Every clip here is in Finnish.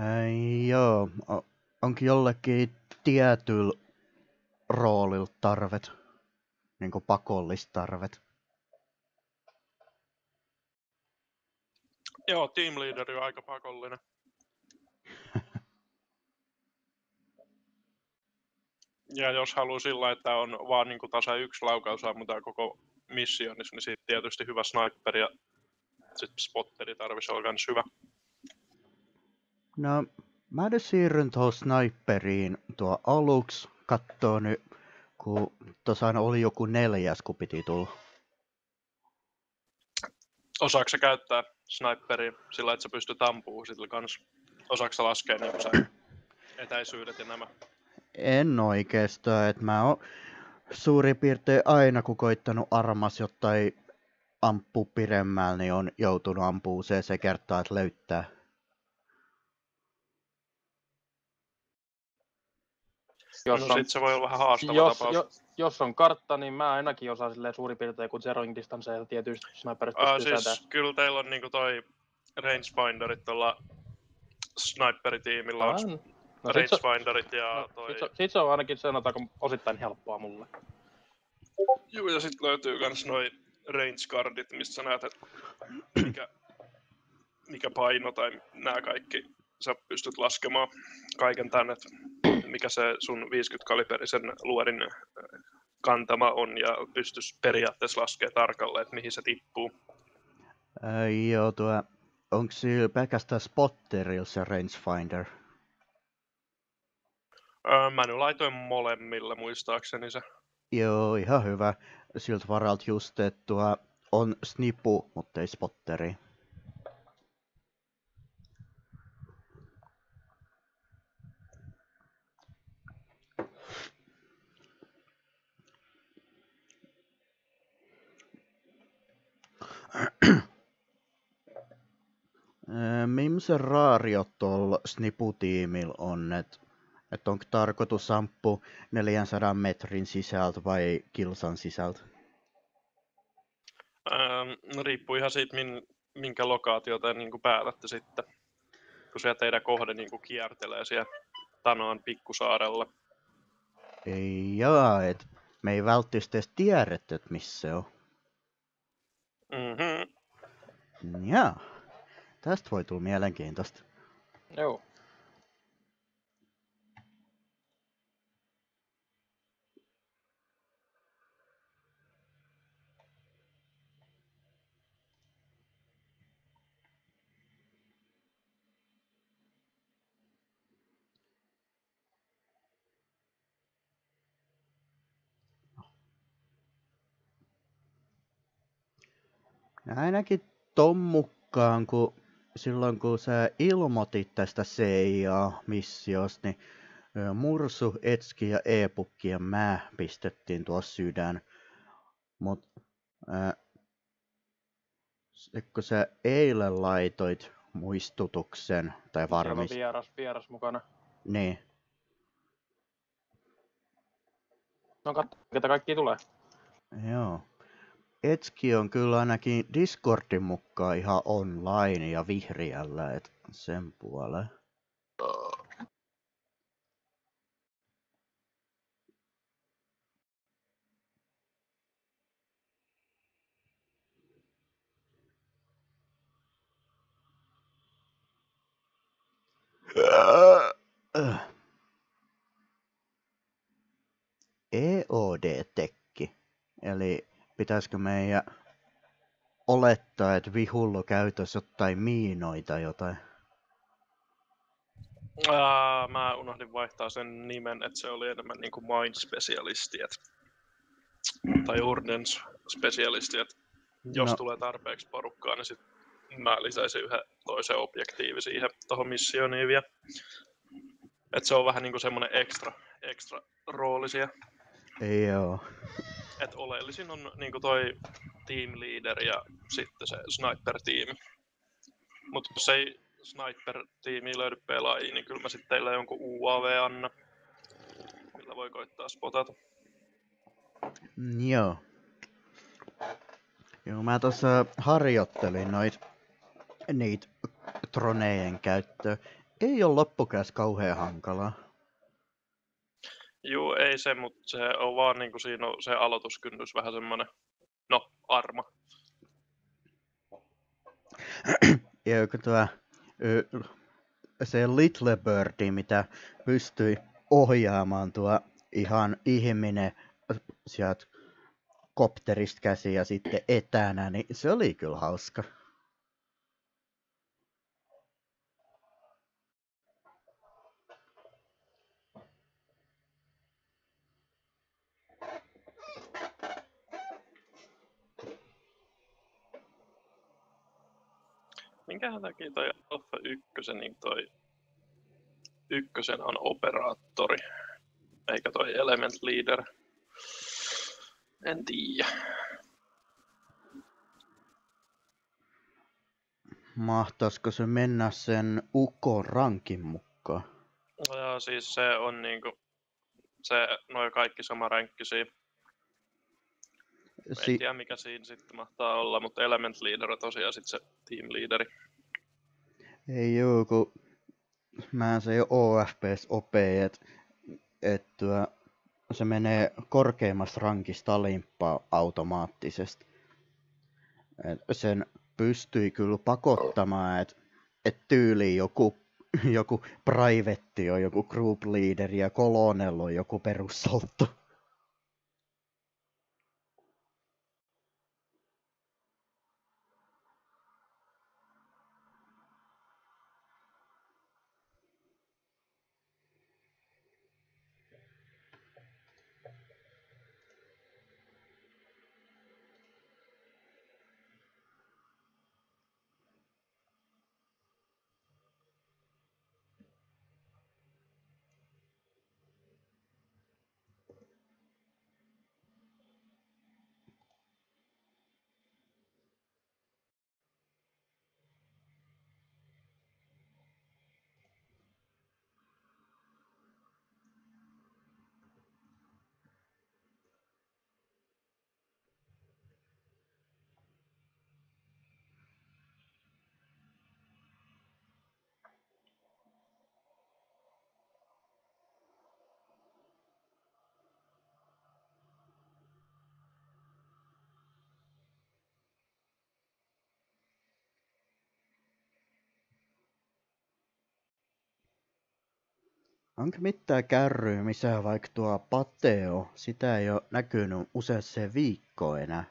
Joo, onkin jollekin tietyllä roolilla tarvet, niinku pakollistarvet. Joo, team leaderi on aika pakollinen. Ja jos haluaa sillä, että on vaan niinku tasa yksi laukaus ammutaan koko missionissa, niin siitä tietysti hyvä sniperi ja sit spotteri tarvitsisi olla kans hyvä. No, mä nyt siirryn tuohon sniperiin tuo aluksi kattoo nyt, kun tuossa oli joku 4, kun piti tulla. Osaatko sä käyttää sniperia sillä, että sä pystyt ampumaan sillä kans? Osaatko sä laskea niinku sä etäisyydet ja nämä? En oikeastaan, että mä oon suurin piirtein aina kun koittanut armas jotain ampua pidemmällä, niin on joutunut ampumaan se kertaa, että löytää. Jos no sit se voi olla vähän haastava tapaus. Jos on kartta, niin mä ainakin osaan silleen suurin piirtein, kun zeroing distanceja tietysti sniperista pystyy siis kyllä teillä on niinku toi rangefinderit tuolla sniperitiimillä on rangefinderit ja toi... Sit se on ainakin sanotaanko osittain helppoa mulle. Juu, ja sit löytyy kans noi range cardit, mistä sä näet, että mikä paino tai nää kaikki sä pystyt laskemaan kaiken tän, että mikä se sun 50-kaliberisen luodin kantama on ja pystyis periaatteessa laskemaan tarkalleen, että mihin se tippuu. Joo, onko sillä pelkästään spotterilla se rangefinder? Mä nyt laitoin molemmilla muistaakseni se. Joo, ihan hyvä. Siltä varalta just, että on snipu, mutta ei spotteri. Millaisen raario tuolla sniputiimilla on, että onko tarkoitus ampua 400 metrin sisältä vai kilsan sisältä? No riippuu ihan siitä, minkä lokaatiota niin päätätte sitten, kun se teidän kohde niin kiertelee siellä Tanoan pikkusaarella. Ei jaa, et me ei välttämättä edes tiedetty, että missä se on. Jaa, tästä voi tulla mielenkiintoista. Joo. Ainakin ton mukaan, kun silloin kun sä ilmoitit tästä CIA-missiosta, niin Mursu, Etski ja E-pukki ja mä pistettiin tuossa sydän. Mut kun sä eilen laitoit muistutuksen tai varmist... Siellä on vieras mukana. Niin. No katso, ketä kaikki tulee. Joo. Etski on kyllä ainakin Discordin mukaan ihan online ja vihriällä, et sen puoleen. EOD Tech, eli pitäisikö meidän olettaa, että vihulla käytössä jotain miinoita tai jotain? Mä unohdin vaihtaa sen nimen, että se oli enemmän niinku mind-specialisti, tai ordnance-specialisti, että jos tulee tarpeeksi porukkaa, niin sit mä lisäisin yhden toisen objektiivin siihen tohon missioniin vielä. Että se on vähän niinku semmonen extra rooli siellä. Joo. Et oleellisin on niinku toi team leader ja sitten se sniper-tiimi. Mut jos ei sniper-tiimiä löydy pelaajia, niin kyllä mä sitten teille jonkun UAV anna, millä voi koittaa spotata. Joo. Joo, mä tossa harjoittelin niitä dronejen käyttöä. ei ole loppukäs kauhean hankalaa. Juu, ei se, mutta se on vaan niinku siinä on se aloituskynnys vähän semmonen, no, Arma. Ja kun se Little Birdi, mitä pystyi ohjaamaan tuo ihan ihminen sieltä kopterista käsi ja sitten etänä, niin se oli kyllä hauska. Minkähän takia toi Alpha 1, niin toi ykkösen on operaattori, eikä toi element leader. En tiedä. Mahtaisiko se mennä sen ukon rankin mukaan? No joo, siis se on niinku, se noin kaikki sama ränkkisiä. En tiedä mikä siinä sitten mahtaa olla, mutta element leader on tosiaan sit se team leaderi. Ei joo, kun mä se jo OFPs opee, että se menee korkeimmasta rankista alimpaan automaattisesti. Sen pystyi kyllä pakottamaan, että tyyliin joku private on joku group leader ja colonel on joku perussolttu. Onko mitään kärryä, missä vaikka tuo Pateo, sitä ei ole näkynyt useaseen viikkoon enää?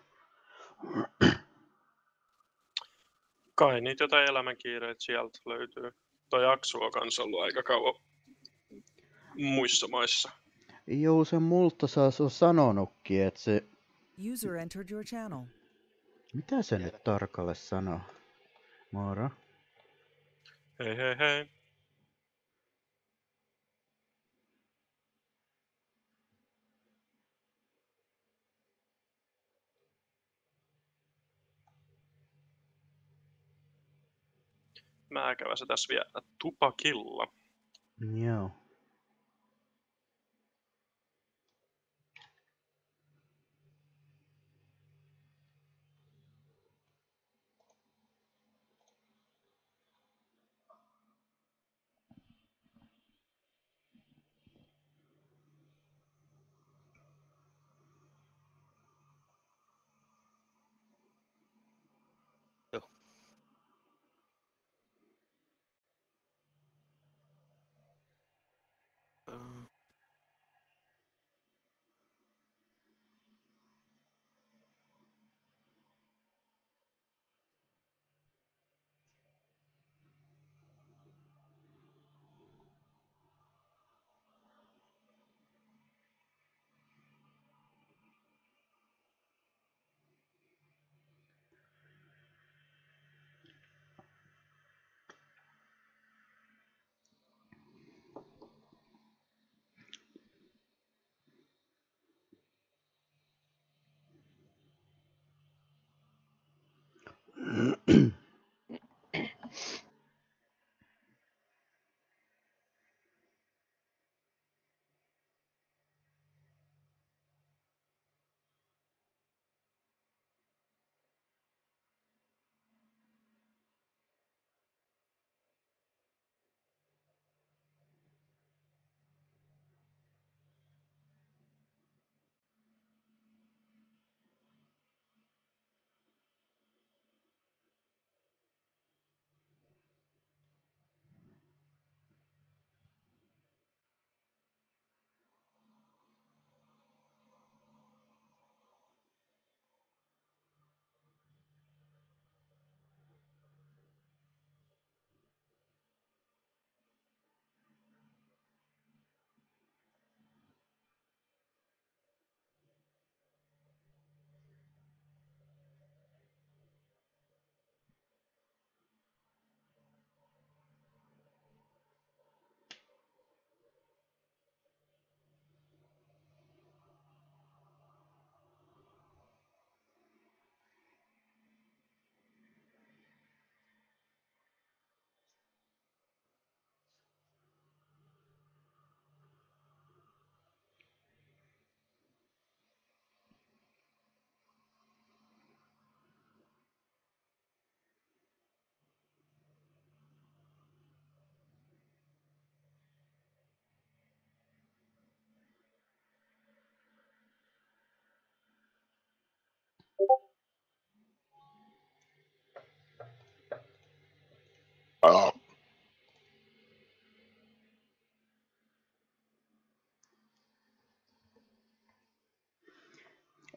Kai niitä jotain elämänkiireitä sieltä löytyy. Toi Aksu on kans ollut aika kauan muissa maissa. Joo, se multa saas on sanonutkin, että se... User entered your channel. Mitä se nyt tarkalle sanoo? Moro. Hei hei hei. Mä käväsin tässä vielä tupakilla. Joo.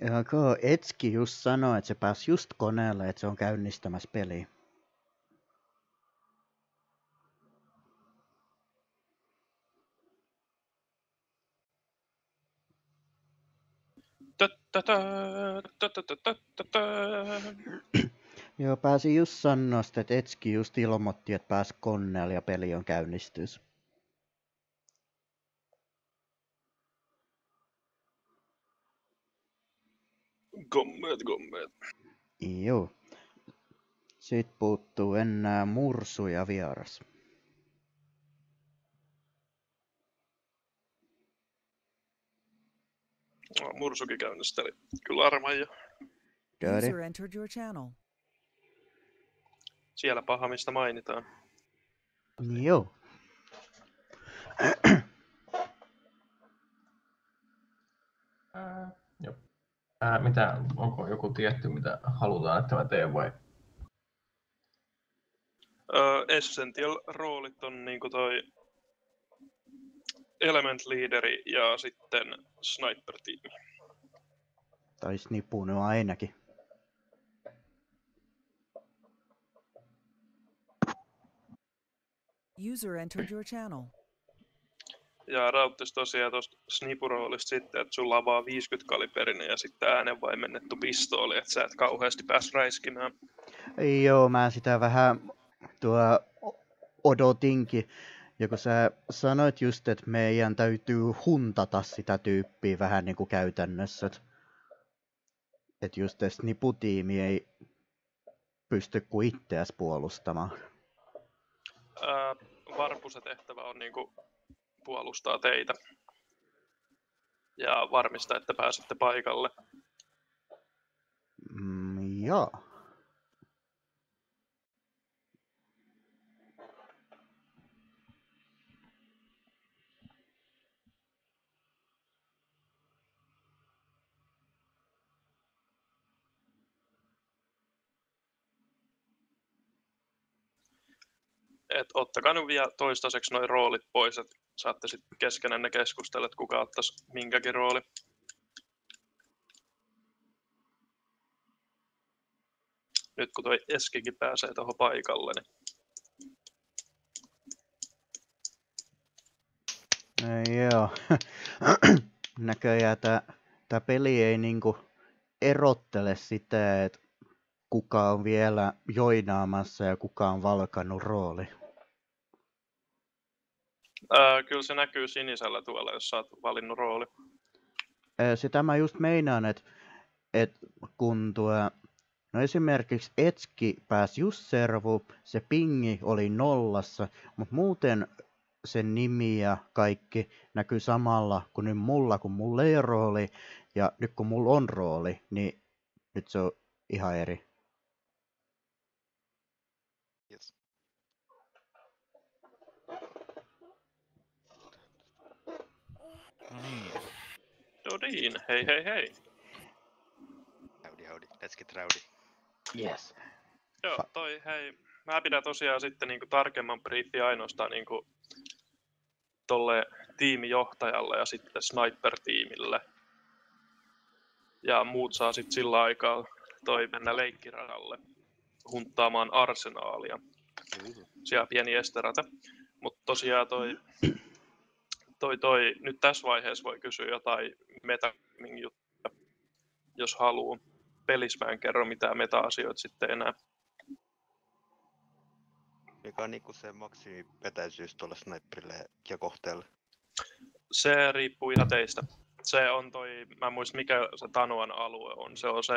Joko Etski just sanoi, että se pääsi just koneelle, että se on käynnistämässä peliä. Joo, pääsi just sanoa sitä, että Etski just ilmoitti, että pääsi koneelle ja peli on käynnistys. Gommeet. Joo. Sitten puuttuu enää Mursu ja vieras. Mursukin käynnisteli kyllä Arman ja User entered your channel. siellä paha, mistä mainitaan. Joo. Joo. Onko joku tietty, mitä halutaan, että mä teen vai? Essential roolit on niinku toi element leaderi ja sitten sniper tiimi. Tai snipunut ainakin. User entered your channel. Ja rauttis tosiaan tuosta snipuroolista sitten, että sulla on vaan 50 kaliberinen ja sitten äänenvaimennettu pistooli, että sä et kauheasti pääs räiskimään. Joo, mä sitä vähän odotinkin. Ja kun sä sanoit just, että meidän täytyy huntata sitä tyyppiä vähän niin kuin käytännössä. Että just sniputiimi ei pysty kuin itseäs puolustamaan. Varpusen tehtävä on niinku puolustaa teitä ja varmistaa, että pääsette paikalle. Joo. Et ottakaa nyt vielä toistaiseksi noin roolit pois, että saatte sitten keskenään keskustella, että kuka ottaisi minkäkin rooli. Nyt kun toi Eskikin pääsee tuohon paikalle, niin Joo. Näköjään tää peli ei niinku erottele sitä, että kuka on vielä joinaamassa ja kuka on valkannut rooli. Kyllä se näkyy sinisellä tuolla, jos sä oot valinnut rooli. Sitä mä just meinaan, että kun no esimerkiksi Etski pääsi just servuun, se pingi oli nollassa, mutta muuten sen nimi ja kaikki näkyy samalla kuin nyt mulla, kun mulla ei ole rooli. Ja nyt kun mulla on rooli, niin nyt se on ihan eri. Yes. No niin, hei hei hei. Howdy. Let's get rowdy. Yes. Joo, hei. Mä pidän tosiaan sitten niinku tarkemman briefiä ainoastaan niinku tolle tiimijohtajalle ja sitten sniper-tiimille. Ja muut saa sitten sillä aikaa mennä leikkiradalle hunttaamaan arsenaalia. Siellä pieni esterata. Mutta tosiaan nyt tässä vaiheessa voi kysyä jotain meta-juttuja, jos haluaa. Pelissä mä en kerro mitään meta-asioita sitten enää. Mikä on niinku se maksimipetäisyys tuolle sniperille ja kohteelle? Se riippuu ihan teistä. Se on mä en muista mikä se Tanoan alue on. Se on se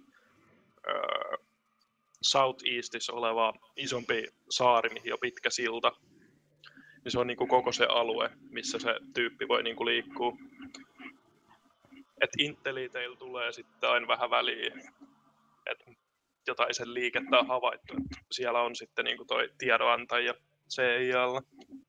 Southeastissa oleva isompi saari, mihin on pitkä silta. Niin se on niinku koko se alue, missä se tyyppi voi niinku liikkua. Et inteli teillä tulee sitten aina vähän väliin, että jotain sen liikettä on havaittu. Et siellä on sitten niinku toi tiedonantaja CIA:lla.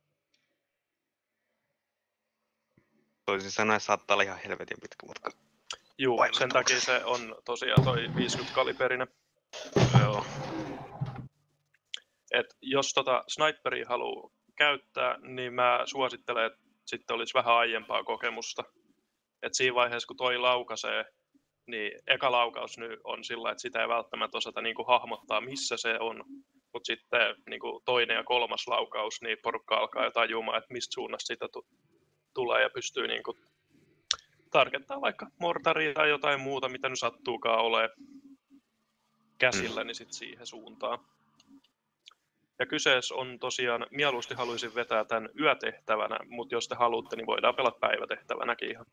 Toisin sanoen saattaa olla ihan helvetin pitkä matka. Juu, sen takia se on tosiaan toi 50 kaliberinen. Joo. Et jos sniperia haluaa käyttää, niin mä suosittelen, että sitten olisi vähän aiempaa kokemusta. Et siinä vaiheessa, kun toi laukaisee, niin eka laukaus nyt on sillä, että sitä ei välttämättä osata niin kuin hahmottaa, missä se on. Mutta sitten niin kuin toinen ja kolmas laukaus, niin porukka alkaa jo tajumaan, että mistä suunnasta sitä tulee ja pystyy niin kuin tarkentaa vaikka mortaria tai jotain muuta, mitä nyt sattuukaan olemaan käsillä, niin sitten siihen suuntaan. Ja kyseessä on tosiaan, mieluusti haluaisin vetää tämän yötehtävänä, mutta jos te haluatte, niin voidaan pelata päivätehtävänäkin ihan.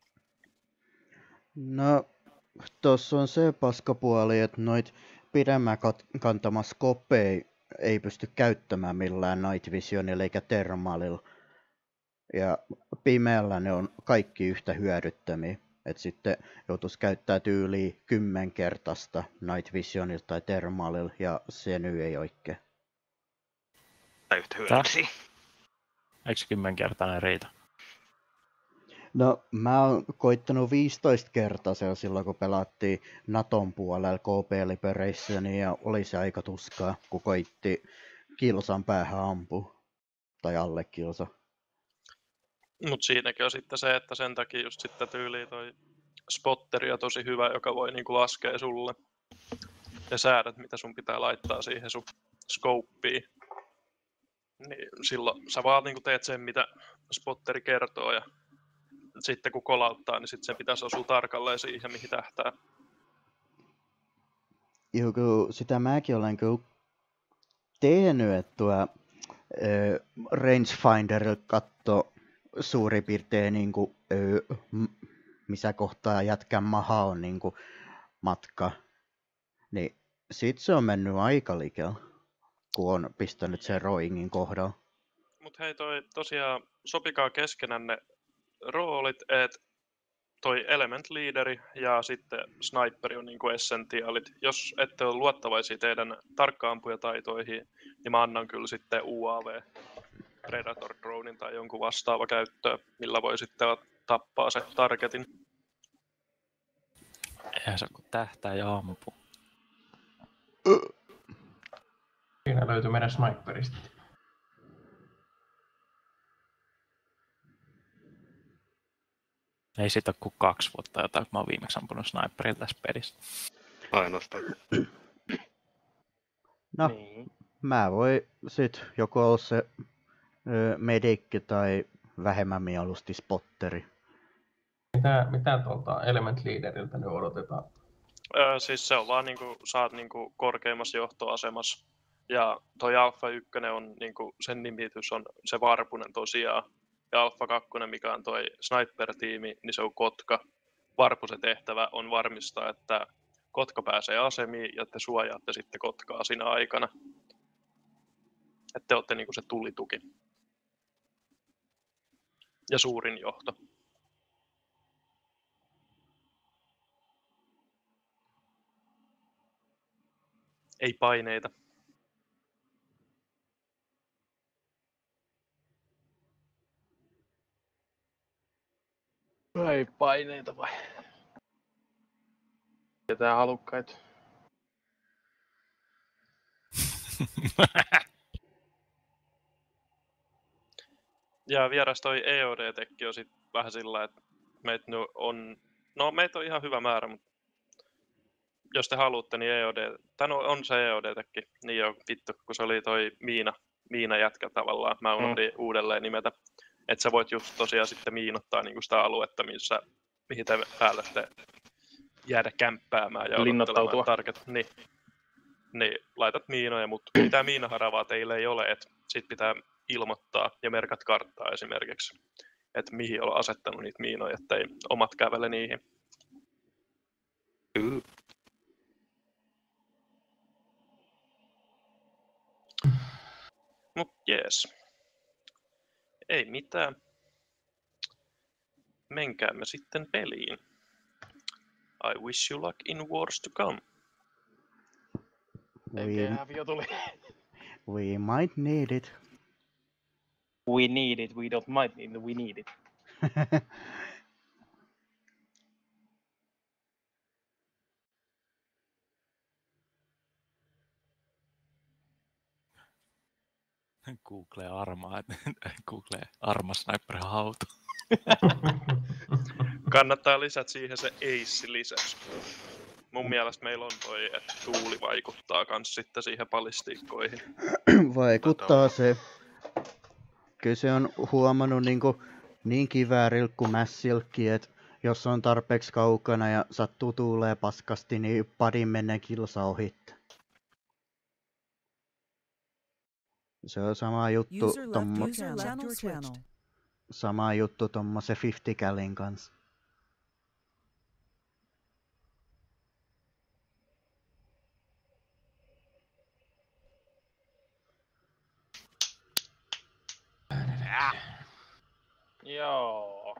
No, tuossa on se paskapuoli, että noit pidemmän kantama skopeja ei pysty käyttämään millään Night Visionilla eikä Thermalilla. Ja pimeällä ne on kaikki yhtä hyödyttömiä. Että sitten joutuisi käyttää tyyliin 10-kertaista Night Visionilla tai Thermalilla, ja se nyt ei oikein. Tai yhtä hyödyllisiä. Eikö 10-kertainen riitä? No, mä oon koittanut 15 kertaa silloin, kun pelattiin Naton puolella KP Liberationia, ja oli se aika tuskaa, kun koitti kilsan päähän ampua. Tai alle kilsa. Mutta siinäkin on sitten se, että sen takia just sitten tyyliin toi spotteri on tosi hyvä, joka voi niinku laskea sulle ne säädöt, mitä sun pitää laittaa siihen sun scope'iin. Niin silloin sä vaan niinku teet sen, mitä spotteri kertoo, ja sitten kun kolauttaa, niin sitten sen pitäisi osua tarkalleen siihen, mihin tähtää. Joku, sitä mäkin olen kyllä tehnyt, että tuo rangefinderilla katso suurin piirtein niinku, missä kohtaa jätkän maha on niinku matka. Niin sit se on mennyt aika likellä, kun on pistänyt sen roingin kohdalla. Mut hei, tosiaan sopikaa keskenänne roolit, että toi element leaderi ja sitten sniperi on niinku essentiaalit. Jos ette ole luottavaisia teidän tarkka-ampujataitoihin, niin mä annan kyllä sitten UAV Predator dronein tai jonkun vastaava käyttöön, millä voi sitten tappaa se targetin. Eihän se kun tähtää ja ampuu. Siinä löytyy meidän sniperista. Ei siitä ole kuin 2 vuotta jotain, kun mä oon viimeksi ampunut sniperilla tässä pelissä. Ainoastaan. No, Niin. mä voi sit joko olla se medikki tai vähemmän mieluusti spotteri. Mitä tuolta Element Leaderiltä nyt odotetaan? Siis se on vaan niinku, saat niinku korkeimmassa johtoasemassa. Ja toi Alpha 1 on niinku, sen nimitys on se Varpunen tosiaan. Ja Alpha 2, mikä on toi sniper-tiimi, niin se on Kotka. Varpusen tehtävä on varmistaa, että Kotka pääsee asemiin ja te suojaatte sitten Kotkaa siinä aikana. Että te olette niinku se tulituki. Ja suurin johto. Ei paineita. Ei paineita vai? Ketään halukkaita. Ja vieras toi EOD Tech on sit vähän sillä, että meitä on ihan hyvä määrä, mutta jos te haluatte, niin on se EOD Tech, niin joo, vittu, kun se oli toi Miina jätkä tavallaan, mä unohdin uudelleen nimetä, että sä voit just tosiaan sitten miinottaa niinku sitä aluetta, mihin te päällette jäädä kämppäämään ja Linnoittautua. Niin, laitat miinoja, mutta mitään miinaharavaa teille ei ole, että sit pitää ilmoittaa ja merkat karttaa esimerkiksi, että mihin on asettanut niitä miinoja, ettei omat kävele niihin. Mut jees. Ei mitään. Menkäämme sitten peliin. I wish you luck in wars to come. Häviö tuli. We might need it. We need it, we don't might need it, we need it. Google Arma, Google Arma Sniper hautu. Kannattaa lisätä siihen se ace-lisäys. Mun mielestä meillä on toi, että tuuli vaikuttaa kans sitten siihen balistiikkoihin. Vaikuttaa se. Kyllä se on huomannut niin kiväärillä kuin mässilläkin, että jos on tarpeeksi kaukana ja sattuu tuulee paskasti, niin padin menee kilsa ohitte. Se on sama juttu, User left your channel. sama juttu tommosen 50 callin kanssa. Joo.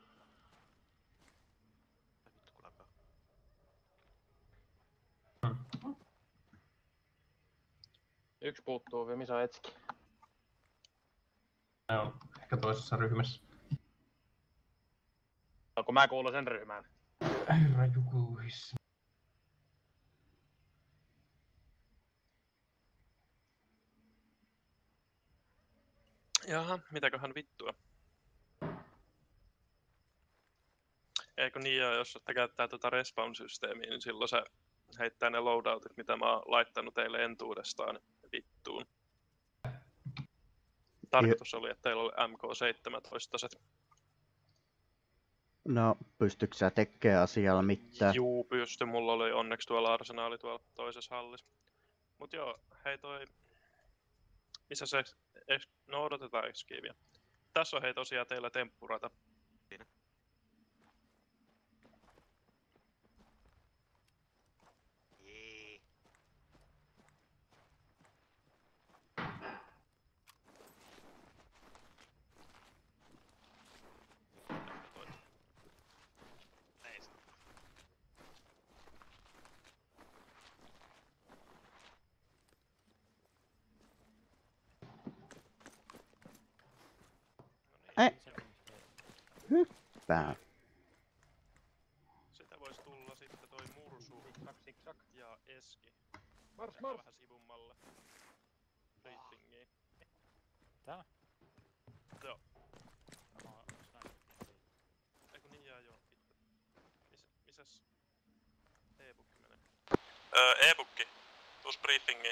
Yksi puuttuu vielä, missä on etski? Ne on ehkä toisessa ryhmässä. Onko mä kuulun sen ryhmään? Herra Jugu. Jaha, mitäköhän vittua? Eikö niin, ja jos että käyttää tuota respawn-systeemiä, niin silloin se heittää ne loadoutit, mitä mä oon laittanut teille entuudestaan vittuun. Tarkoitus oli, että teillä oli MK17. No, pystytkö sä tekemään asialla mitään? Juu, pysty. Mulla oli onneksi tuolla arsenaali tuolla toisessa hallissa. Mut joo, hei toi... Missä se... No odotetaan eskiiviä. Tässä on hei tosiaan teillä temppurata. Siinä. Jee. Hyppää. Sitä vois tulla sitten toi mursu ja eski. Mars, Ehkä vähän sivummalle. Briefingiin. Tää? Joo. Eiku niin jää joo, vittu. Missäs e-bookki menee? E-bookki. Tuus briefingiin.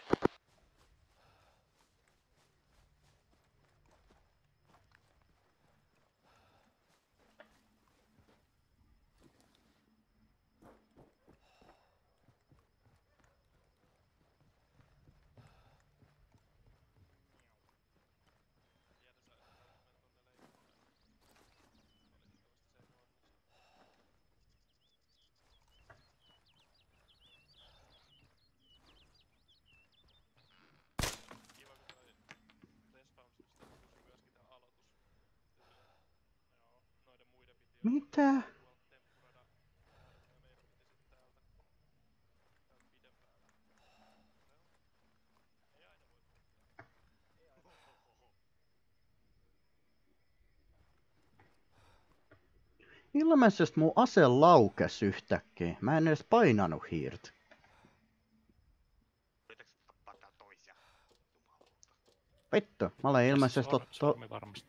Mitä? Ilmeisesti mun ase laukes yhtäkkiä. Mä en edes painanut hiirtä. Yritätkö tappaa tää toisia? Vittu, mä olen ilmeisesti Sormi varmasti.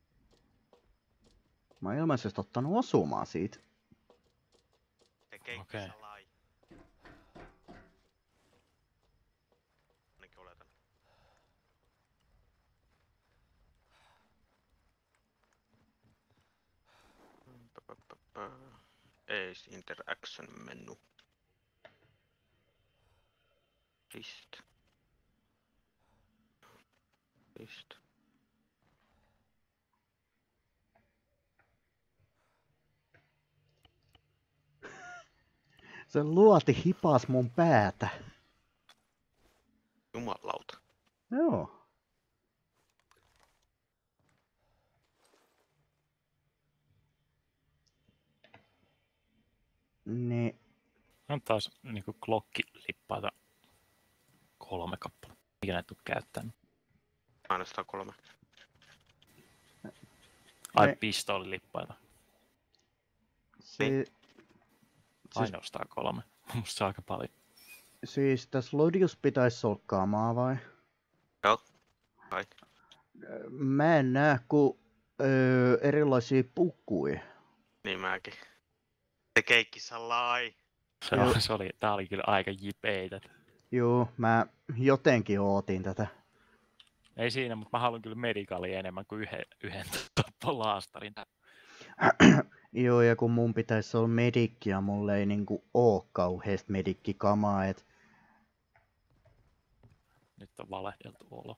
Mä oon ilmeisesti ottanut osumaa siitä. Tekee Okei. salai. Ainakin oletan. Ace interaction menu. List. List. Se luoti hipas mun päätä. Jumalauta. Joo. Niin. On taas niinku klokkilippaita 3 kappaletta. Mikä näitä tuu käyttänyt? Ainoastaan 3. Ai Ne- pistoolilippaita. Siis Ainoastaan 3. Musta se on aika paljon. Siis tässä Lodius pitäisi olla kamaa vai? Joo. Kai. Mä en näe kuin erilaisia pukkuja. Niin mäkin. Se keikki salai. Tää oli kyllä aika jipeitä. Juu, mä jotenkin ootin tätä. Ei siinä, mutta mä haluan kyllä medikalia enemmän kuin yhden laastarin. Joo, ja kun mun pitäisi olla medikki ja mulle ei niinku oo kauheasti medikkikamaa, et... Nyt on valehdeltu olo.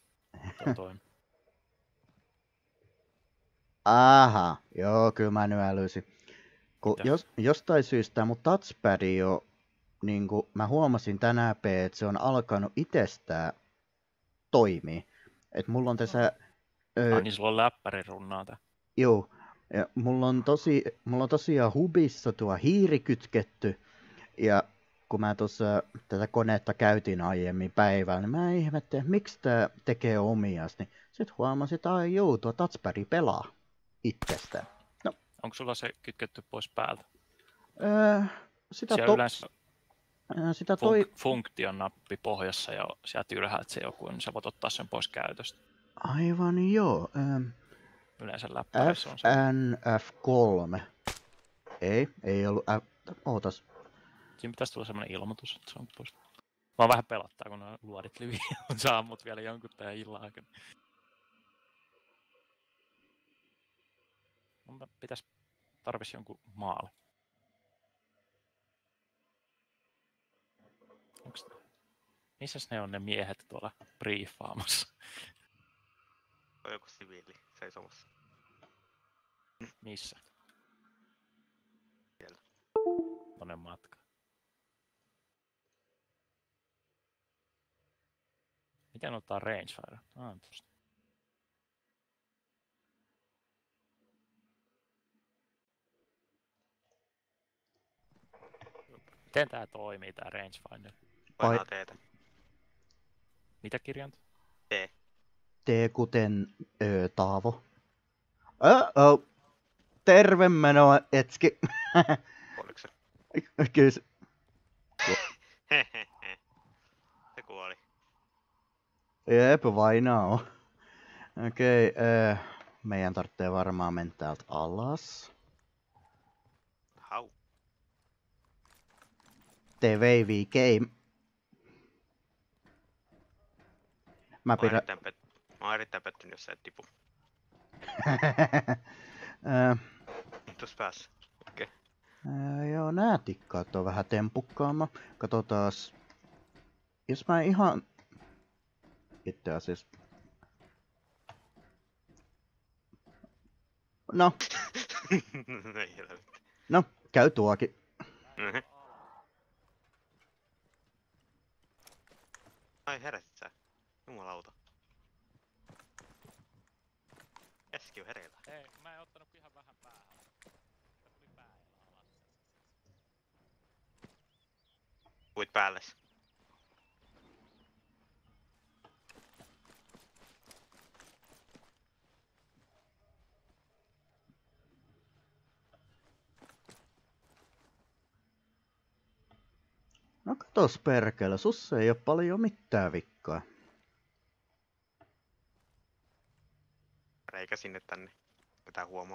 Aha, joo, kyllä mä nyt älysin. Kun Mitä? jostain syystä mun touchpad on, niinku mä huomasin tänään, että se on alkanut itsestään toimii. Et mulla on tässä... Niin sulla on läppäri runnaa tää. Joo, ja mulla on tosiaan hubissa tuo hiiri kytketty, ja kun mä tuossa tätä konetta käytin aiemmin päivällä, niin mä ihmettelin, miksi tää tekee omias, niin sit huomasin, että tuo touchpad pelaa itsestään. No. Onko sulla se kytketty pois päältä? Sitä funktion nappi pohjassa ja sieltä ylhäältä se joku, niin sä voit ottaa sen pois käytöstä. Aivan joo. Yleensä läppärissä on se. FNF3. Ei ollut ootas. Siinä pitäisi tulla semmonen ilmoitus, että se on pois. Mä vähän pelottaa, kun nuo luodit lyviä. Sä ammut vielä jonkun tää illan aikana. Tarvis jonkun maali. Missäs ne on ne miehet tuolla briefaamassa? On joku siviili seisomassa. Missä? Siellä. Tonne matka. Miten ottaa rangefire? Tosta. Miten tää toimii tää rangefinder? Painaa teetä. Mitä kirjainta? T. T kuten Taavo. Terve menoa, Etski. Oliko se? Kyllä se... Se kuoli. Jep, vainaa. Okei, meidän tarvitsee varmaan mennä täältä alas. Hau. TVV game. Mä oon erittäin pettynyt, jos sä et tipu. Tuossa päässä. Okei. Joo, nää tikkaat on vähän tempukkaama. Katsotaas. Jos mä ihan... Itse asiassa... No. No, käy tuokin. Ai heräsit sä. Jumalauta. Eski on hereillä. Ei, mä en ottanut ihan vähän päähän. Tuli päällä alas. Puit päälles. No katos perkele, sussa ei oo paljon mitään vikkaa. Reikä sinne tänne. Pitää huomaa.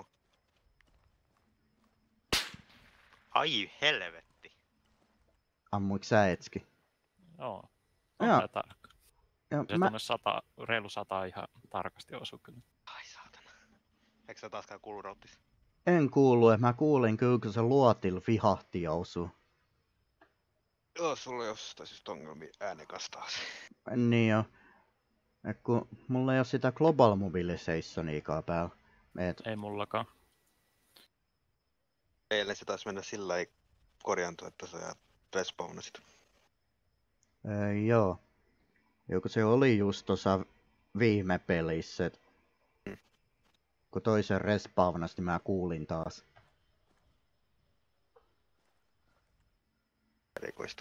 Ai helvetti. Ammuiko sä Etski? Joo. Joo. On tarkka. Ja Se tuonne reilu 100 ihan tarkasti osuu kyllä. Ai saatana. Eikö sä taaskaan kuulu rauttis? En kuulu, että mä kuulin kyllä, kun se luotil vihahti ja osuu. Joo, sulla ei jostain syystä ongelmia äänekastaas. Niin jo. Et kun mulla ei oo sitä Global Mobilizationia päällä. Ei mullakaan. Eilen se taisi mennä sillä lailla korjaantua, että sä respawnasit. Joo. Joku se oli just tuossa viime pelissä, et kun toisen respawnasi, niin mä kuulin taas. Erikoista.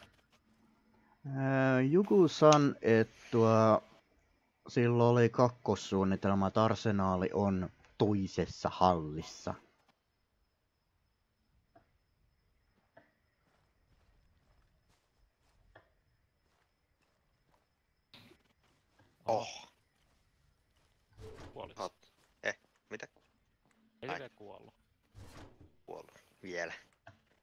Jugu san, että silloin oli kakkossuunnitelma, että arsenaali on toisessa hallissa. Oh. Kuolit. Mitä? Ei se vielä kuollut. Kuollut. Vielä.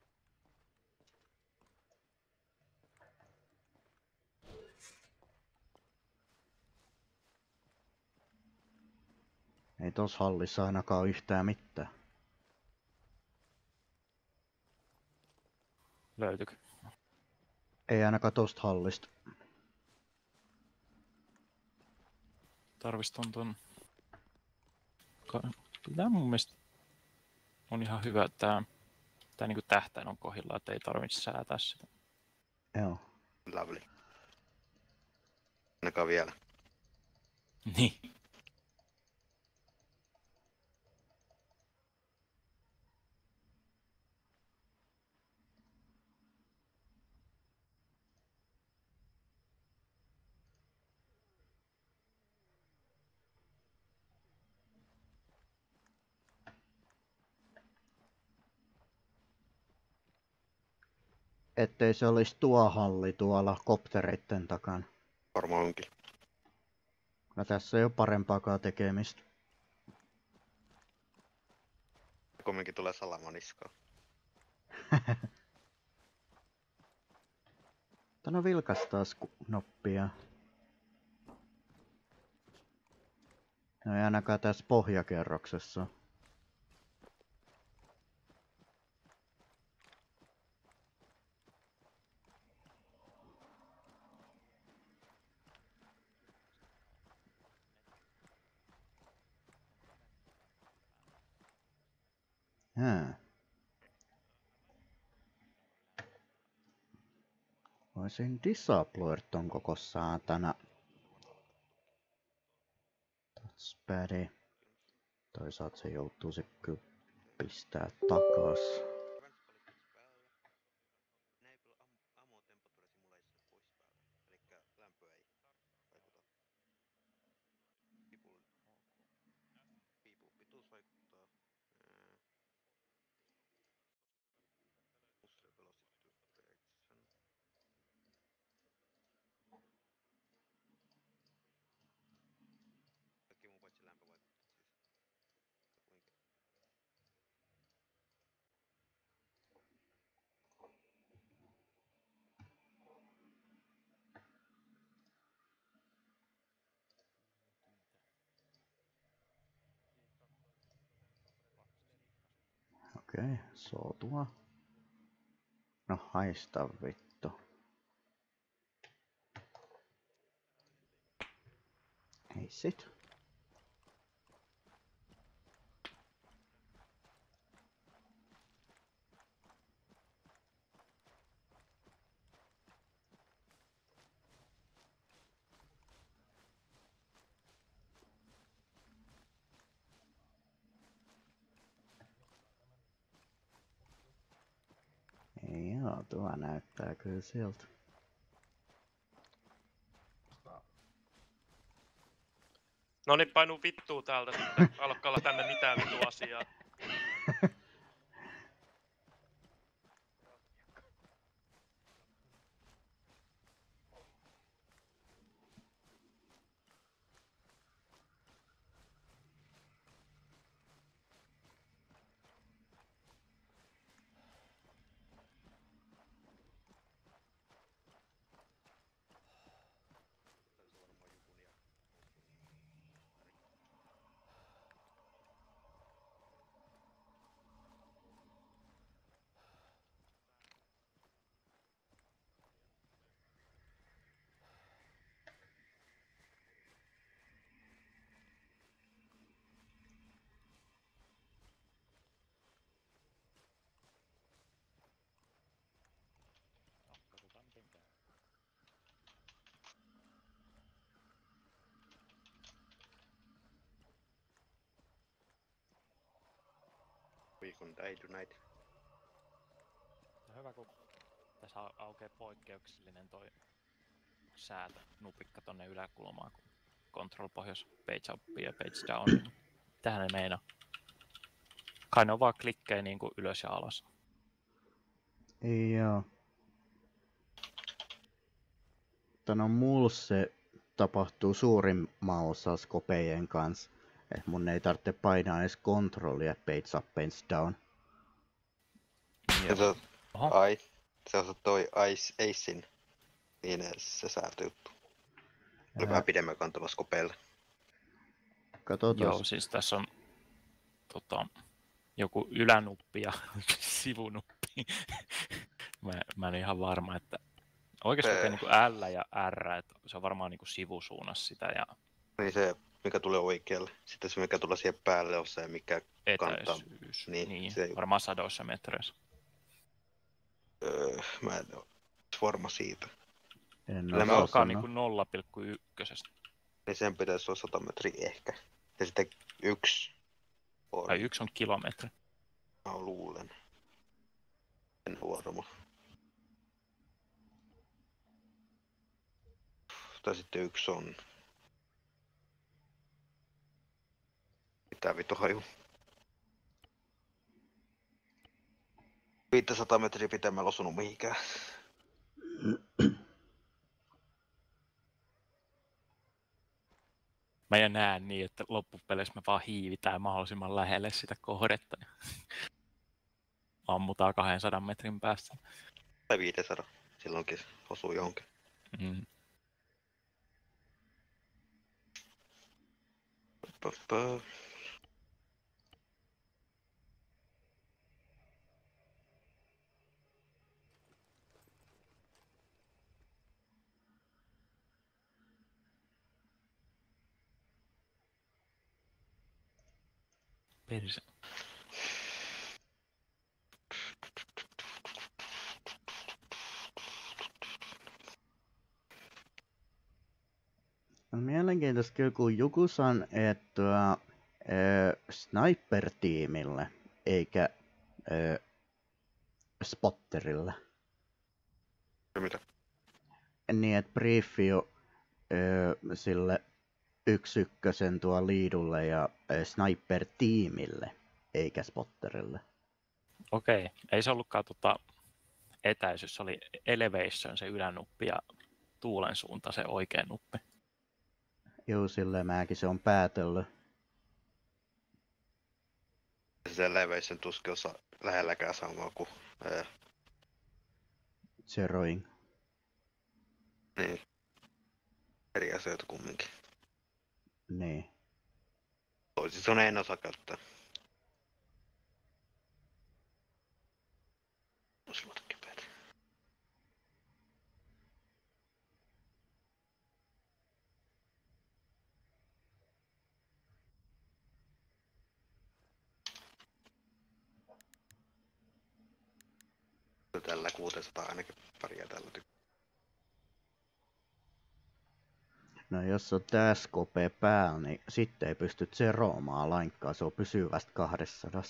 Ei tos hallissa ainakaan yhtään mitään. Löytyykö? Ei ainakaan tosta hallista. Tarvis ton... Tää mun mielestä on ihan hyvä, että tää niinku tähtäin on kohdillaan, että ei tarvitse säätää sitä. Joo. Lovely. Ainakaan vielä. Niin. Ettei se olisi tuo halli tuolla koptereitten takana. Varmaan onkin. No tässä ei ole parempaakaan tekemistä. Kumminkin tulee salamaniskaa. Tänä on vilkastaas knoppia. No ei ainakaan tässä pohjakerroksessa. Voisin disabloir ton koko saatana touchpadi. Toisaalta se joutuu se kyllä pistää takas. Okei, sootua. No haista vittu. Ei sit. Joo, tuo näyttää kyllä siltä. No niin, painu vittuu täältä sitten. Alkaa olla tänne mitään vittu asiaa. Viikon day tonight. No hyvä, kun tässä aukeaa poikkeuksellinen toi säätö nupikka tonne yläkulmaan, kun control pohjassa page up ja page down. Tähän ei meinaa. Kai ne on vaan klikkejä niin kuin ylös ja alas. Joo. No mulla se tapahtuu suurimman osa skopejen kanssa. Et mun ei tarvitse painaa edes kontrollia page up, page down. Se on toi Acein, niin se säätö juttu. Oli vähän pidemmän kantava skopeille. Katsotaan. Joo, siis tässä on joku ylänuppi ja sivunuppi. mä en ihan varma, että oikeasti lukee niinku L ja R, että se on varmaan niinku sivusuunnassa sitä ja Niin se, mikä tulee oikealle. Sitten se, mikä tulee siihen päälle, on se, mikä kantaa. etäisyys. Niin, Varmaan 100 metreissä. Mä en ole varma siitä. En Se alkaa sanoa. niinku 0,1. Niin sen pitäisi olla 100 metriä ehkä. Ja sitten 1 on. Tai 1 on kilometri. Mä luulen. En ole varma. Tai sitten 1 on. Mitä vittu haju? 500 metriä pitemmällä osunut mihinkään. Mä en näe niin, että loppupeleissä me vaan hiivitään mahdollisimman lähelle sitä kohdetta. Ammutaan 200 metrin päästä. Tai 500. Silloinkin osuu johonkin. Mm. Perse. On mielenkiintoista kyllä, kun Jugu san, että sniper-tiimille eikä spotterille. Mitä? Niin, että briefi jo sille 1-1 tuo liidulle ja sniper-tiimille eikä spotterille. Okei, ei se ollutkaan etäisyys, se oli elevation se ylänuppi ja tuulen suunta se oikea nuppi. Joo, silleen mäkin se on päätellyt. Se elevation tuskin osa lähelläkään samaa kuin Zeroing. niin. Eri asioita kumminkin. Niin. Toisissa on en osaa käyttää. Tällä 600 ainakin paria tällä No jos on tää skope päällä, niin sitten ei pysty zeroamaan lainkaan, se on pysyvästi 200.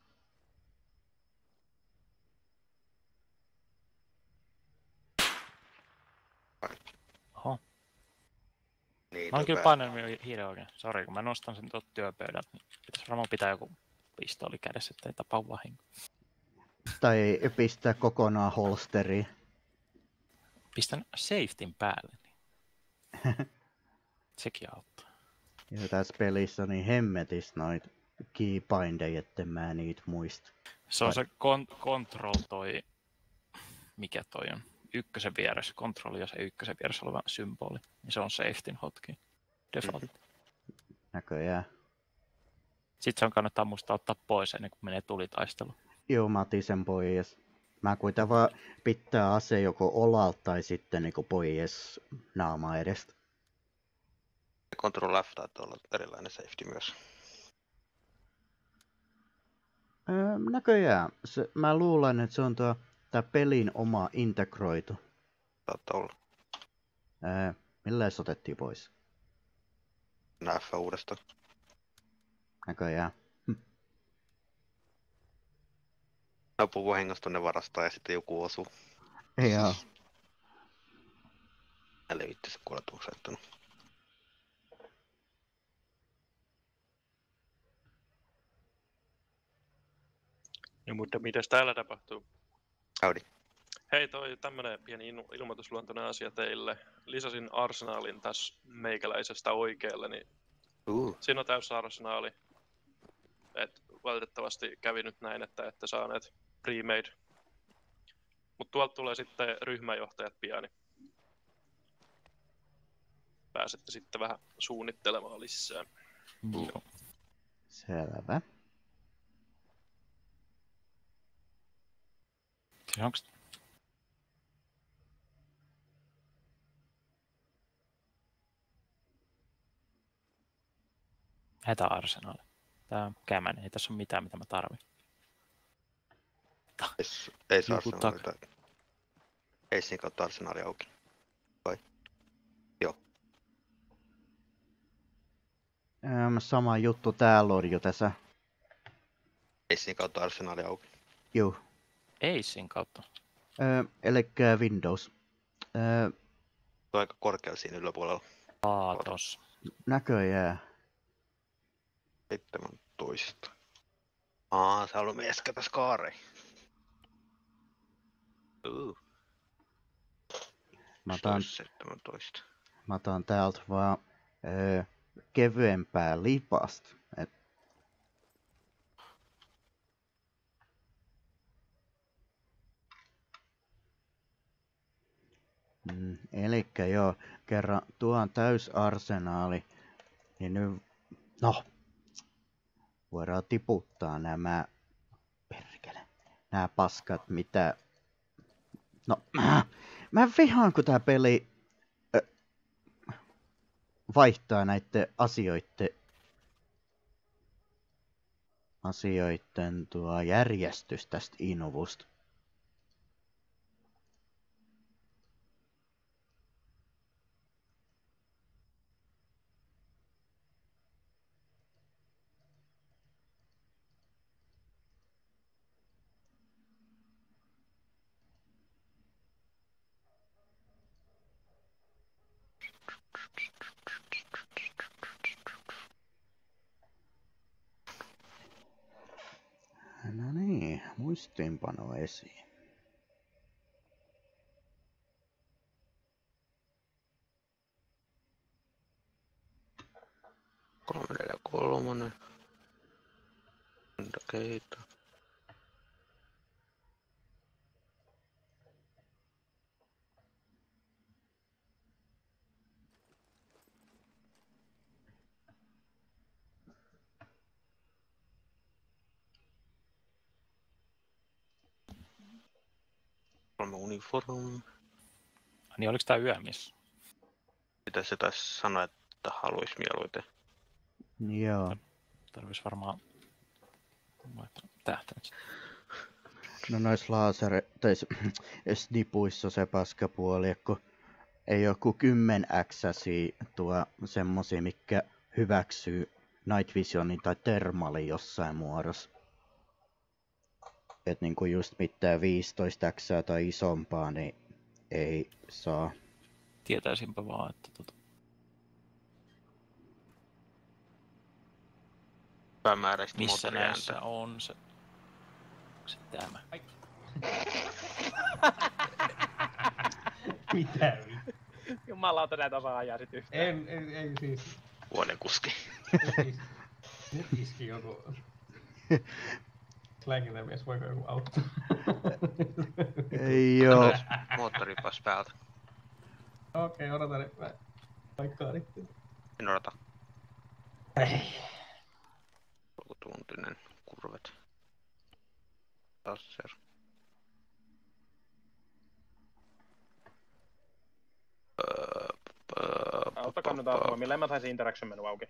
Oho. Niin, Mä oon kyllä painanut hiiren oikein. Sori, kun mä nostan sen tuolta työpöydältä, niin pitäis varmaan pitää joku pistooli kädessä, ettei tapaa vahinko. Tai pistää kokonaan holsteriin. Pistän safetyn päälle, niin sekin auttaa. Ja tässä pelissä niin hemmetis noit keybindeja, etten mä niitä muista. Se on se control toi, mikä toi on, ykkösen vieressä, control ja se ykkösen vieressä oleva symboli, niin se on safetyn hotkey, default. Näköjään. Sitten se on kannattaa muistaa ottaa pois ennen kuin menee tulitaistelu. Joo, mä otin sen pois. Mä kuitenkin vaan pitää ase joko olalta tai sitten niinku pois naama edestä. Control F taitaa olla erilainen safety myös. Näköjään. Mä luulen, että se on tää pelin oma integroitu. Saattaa olla. Millä se otettiin pois? F uudestaan. Näköjään. Lopu vahingosta ne varastaa ja sitten joku osuu. Joo. Älä vitti se kuoletuksettanut. No mutta mitäs täällä tapahtuu? Howdy. Hei, toi tämmönen pieni ilmoitusluontoinen asia teille. Lisäsin arsenaalin tässä meikäläisestä oikealle, niin siinä on täys arsenaali. Et valitettavasti kävi nyt näin, että ette saaneet pre-made. Mut tuolta tulee sitten ryhmäjohtajat pian, niin pääsette sitten vähän suunnittelemaan lisää. Joo. Selvä. Siis onks... Lähetään arsenaalle. Tää kämän, ei tässä ole mitään, mitä mä tarvin. Ei saa Joku arsenaalita. Ei siinä kautta arsenaali auki. Vai? Joo. Sama juttu täällä on jo tässä. Ei siinä kautta arsenaali auki. Juu. Acein kautta. Elikkä Windows. Se on aika korkealla siinä yläpuolella. Tossa. Näköjään. 17. Se haluaa eskätä skaarei. Mä 17. otan täältä vaan kevyempää lipasta. Elikkä joo, kerran tuo on täysarsenaali, niin nyt, voidaan tiputtaa nämä, nämä paskat, mitä, mä vihaan, kun tää peli vaihtaa näiden asioitten tuo järjestys tästä innovusta. No niin, muistiinpano esiin. Kolmonen. Keita. Uniform. Niin oliks tää yömissä? Mitä se taisi sanoa, että haluaisi mieluiten? Joo. Tarvis varmaan vaihtaa tähtänyt. No nois tai snipuissa se paskapuoli, kun ei oo kuin 10x tuo semmosia, mikä hyväksyy Night Visionin tai Thermalin jossain muodossa. Et niinku just mitään 15x tai isompaa, niin ei saa. Tietäisinpä vaan, että Päämääräistä missä näissä moottoriääntä. on se tämä. Mitä? Jumalauta näitä osaa ajaa sit yhtään. Ei siis. Vuoden kuski. Nyt iski joku. Slänginen mies, voiko joku auttaa? Ei joo. Moottoripas päältä. Okei, odotan nyt. Mä paikkaan itse. En odota. Ei. Tuntinen kurvet. Tasser. Auttakaa nyt Arma, millä mä saisin interaction menu auki?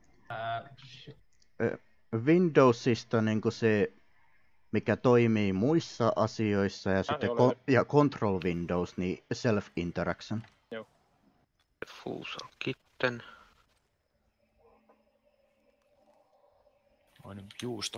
Windowsista niinku se, mikä toimii muissa asioissa, ja sitten ja Control Windows, niin Self Interaction. Joo. Fuusal kitten. Noin juusto.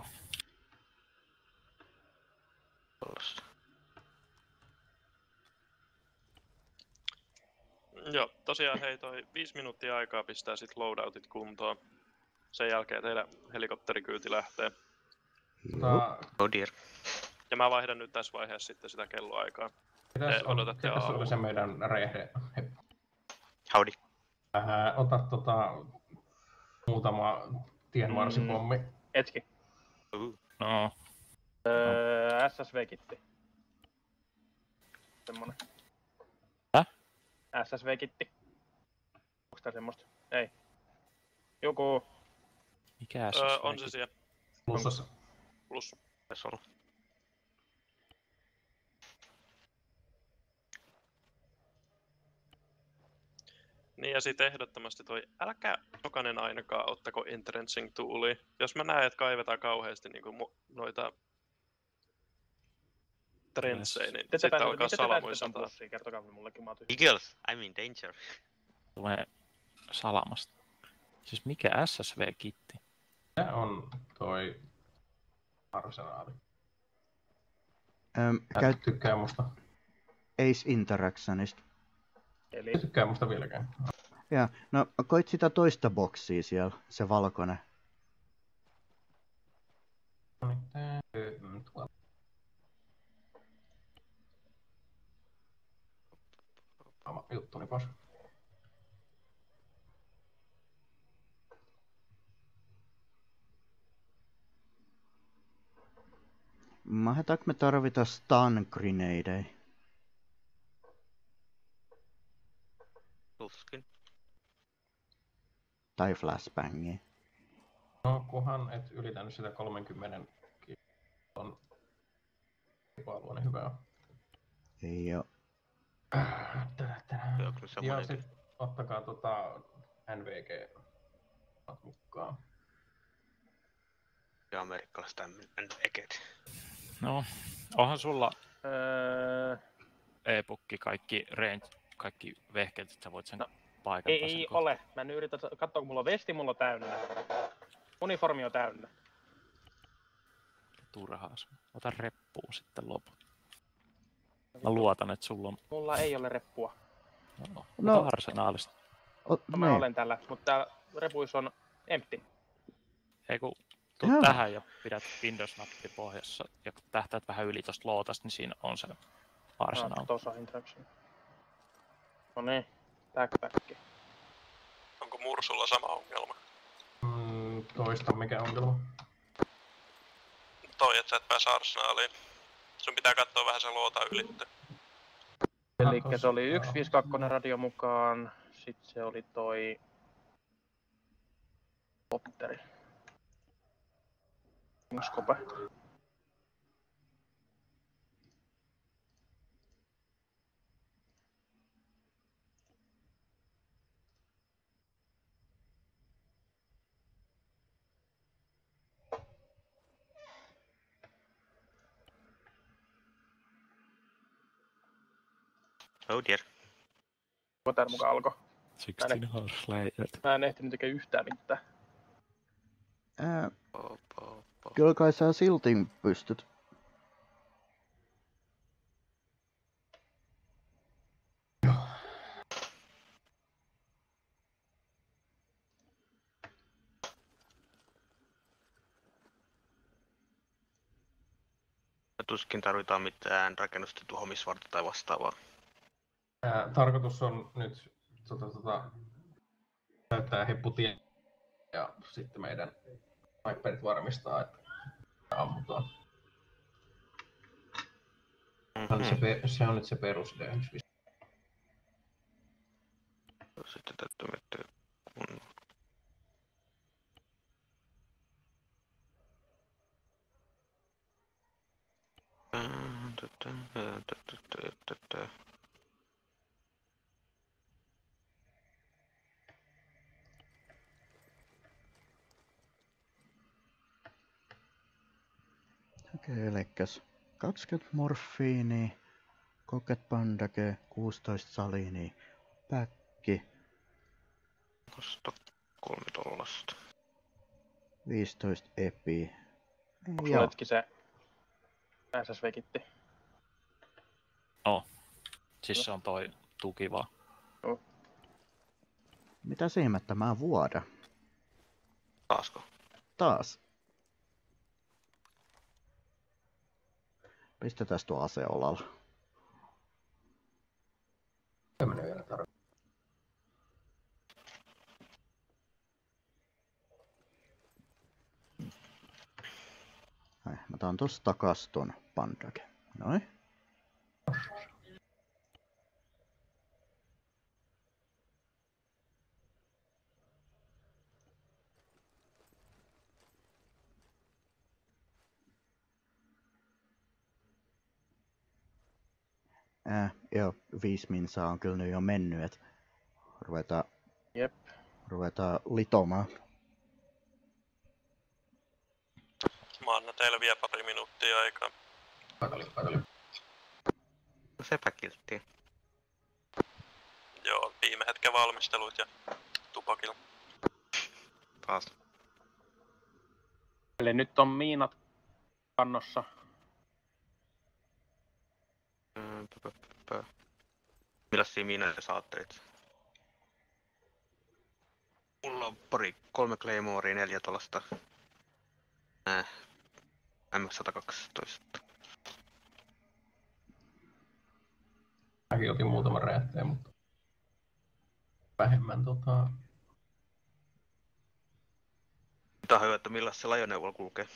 Joo, tosiaan hei, toi 5 minuuttia aikaa pistää sit loadoutit kuntoon. Sen jälkeen teidän helikopterikyyti lähtee. Oh dear. Ja mä vaihdan nyt tässä vaiheessa sitten sitä kelloaikaa. Ketäs oli se meidän rehde? Howdy. Ota muutama tienvarsipommi. Etki. No. SSV-kitti. Semmonen. SSV-kitti. Onks tää semmoista? Ei. Juku. Mikä On se siellä. Plussassa. Plus. Tässä olla. Niin ja sit ehdottomasti älkää jokainen ainakaan ottako entrenching toolia. Jos mä näen, että kaivetaan kauheasti niinku noita trentsejä, niin sitten alkaa salamoisataa. Kertokaa mullekin, mä oon Eagles, I'm in danger. Tulee salamasta. Siis mikä SSV-kitti? Tää on toi arsenaali. Tykkää musta. Ace Interactionista. Eli Ei tykkää musta vieläkään. Ja, no koit sitä toista boksia siellä, se valkoinen. Sama juttuni pois. Mahetaanko me tarvita stun grenadeja? Tuskin. Tai flashbangia? No kunhan et ylitänyt sitä 30 kilon kipualua, niin hyvä on. Ei oo. Ja sit ottakaa NVG mukaan. Ja amerikkalaiset NVGt. No, onhan sulla e-pukki, kaikki range, kaikki vehkeet, että sä voit sen paikata. ei ole. Mä nyt yritän katsoa, kun mulla on vesti, mulla on täynnä. Uniformi on täynnä. Turhaa sun. Ota reppuun sitten loput. Mä luotan, että sulla on... Mulla ei ole reppua. No. Arsenaalista. Mä olen tällä, mutta täällä repuissa on empty. Ei kun tuu tähän ja pidät Windows-nappi pohjassa ja kun tähtäät vähän yli tosta lootasta, niin siinä on se arsenaal. Tossa on interaction. No niin, backpack. Onko Mursulla sama ongelma? Toista mikä ongelma? Toi, että sä et pääse arsenaaliin. Sun pitää katsoa vähän se loota ylittä. Elikkä se oli 152 radio mukaan, sit se oli toi Potteri. Muskope. Oh dear. Tän mukaan alkoi. 16 horse layered. Mä en ehtinyt tekee yhtään mitään. Kyllä kai sä siltin pystyt. Tuskin tarvitaan mitään rakennusten tuhoamisvarta tai vastaavaa. Tarkoitus on nyt täyttää hepputien ja sitten meidän sniperit varmistaa, että ammutaan. Se on nyt se perus damage. Sitten täytyy miettiä kun... Okei, elikkäs 20 morfiinia, koket bandage, 16 saliinia, päkki, 3 tollasta. 15 epi. Onko suletkin se SSV-kitti? Siis se on toi tuki vaan. Mitä ihmettä mä vuoda? Taasko? Taas. Pistetään tuo ase olalla. Tämmönen vielä tarvitsee. Mä otan tosta takas ton bandage. Noin. Joo, 5 minsaa on kyllä nyt jo mennyt, et Jep. ruvetaan litomaan. Mä annan teille vielä pari minuuttia aikaa. Paikali. Sepä kilttiä. Joo, viime hetken valmistelut ja tupakilla. Taas. Eli nyt on miinat kannossa. Millaisia miinoja sä ajattelit? Mulla on 3 Claymorea, 4 tuollaista M112. Mäkin otin muutaman räjähteen, mutta vähemmän Tämä on hyvä, että millaisella ajoneuvolla kulkee.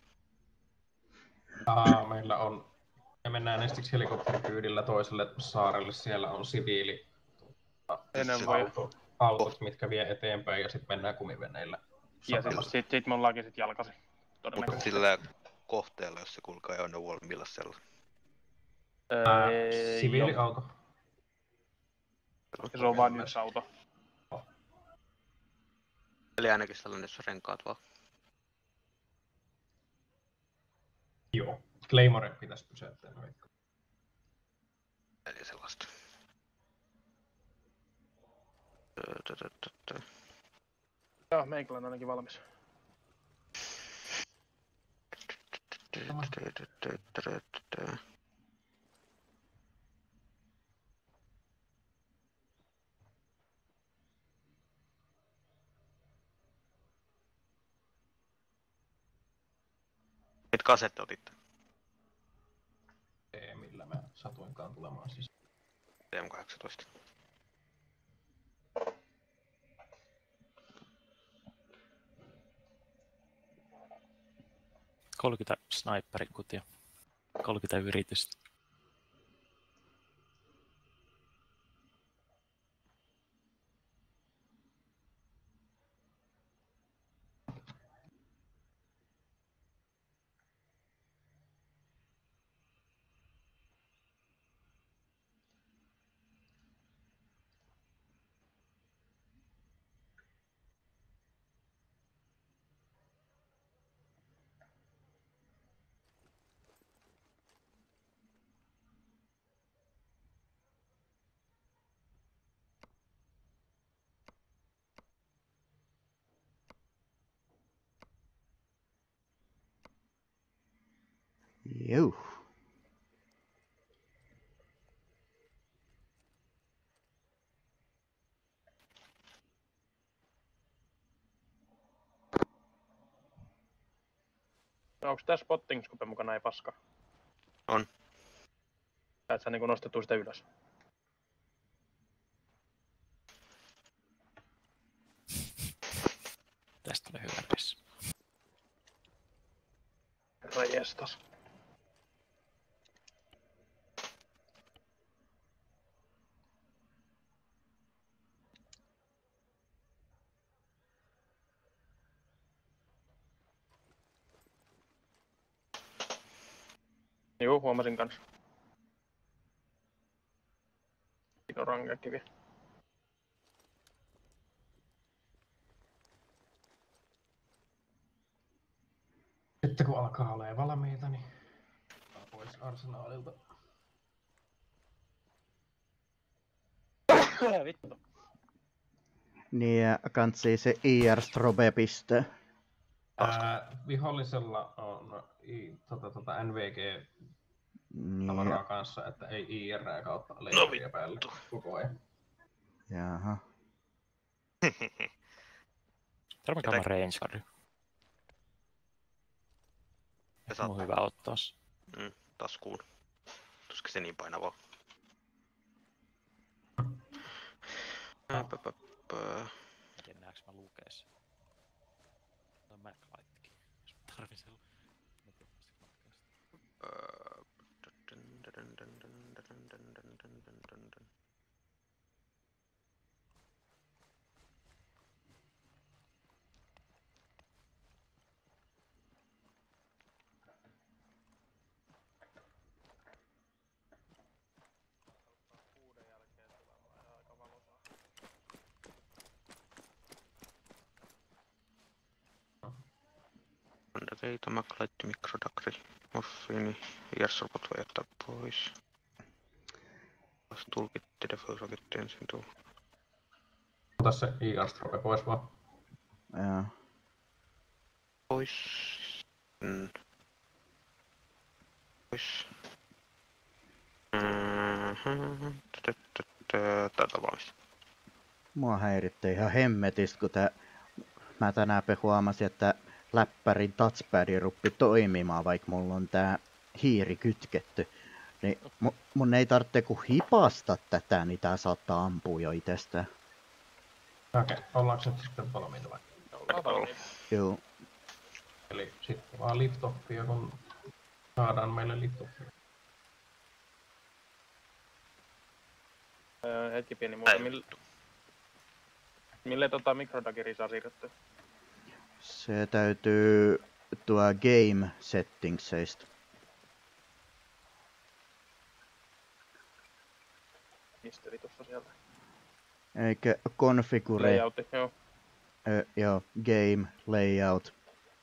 Meillä on, me mennään ensiksi helikopterikyydillä toiselle saarelle, siellä on siviili autot, mitkä vie eteenpäin ja sitten mennään kumiveneillä. Ja sitten me ollaankin sit jalkaisin. Mutta sillä kohteella, jos se kulkee ajoneuvolla, millaisella? Siviiliauto. Se on vain yksi auto. Eli ainakin sellainen, jos renkaat vaan. Joo. Claymore pitäisi pysäyttää. Eli sellaista. Joo, meikällä on ainakin valmis. Mitkä aseet otitte? Millä mä satuinkaan tulemaan siis. PM18. ...30 sniperikutia, 30 yritystä. Juh. Onko tää spotting scope mukana ei paska? On. Et sä niinku nostettu sitä ylös? Tästä oli hyvä pesi. Herra jestas. Juu, huomasin kans. Siinä on rangakivi. Sitten kun alkaa olemaan valmiita, niin pois arsenaalilta. Vittu. Niin, ja kantsii se IR-strobe-piste. Vihollisella on NVG tavaraa kanssa, että ei IR kautta leiriä päällä koko ajan. Jaha. Tarvitaan mä range. On hyvä ottaa. Taskuun. Tuskin se niin painavaa. Näekö mä lukees? Tämä on Mac-lightkin, jos mä tarvin sen. Okei, tämä laitti mikrodakri. Morfiini. Jersorpot voi jättää pois. Tulkitti, defuse-sokitti ensin tuo. Ota se IR-stroke pois vaan. Joo. Pois. Pois. Tätä valmista. Mua häiritti ihan hemmetistä, kun mä tänään huomasin, että läppärin touchpad ruppi toimimaan, vaikka mulla on tää hiiri kytketty. Niin mun ei tarvitse kuin hipasta tätä, niin tää saattaa ampua jo itsestään. Okei, ollaanko nyt sitten valmiita vai? Ollaan valmiita. Joo. Eli sitten vaan liftoffia, kun saadaan meille liftoffia. Hetki pieni muuta. Mille mikrodagiri saa siirrettyä? Se täytyy tuo game settingsseista. Mistä vitussa sieltä? Eikä configure. Layoutti, joo. Joo, game layout.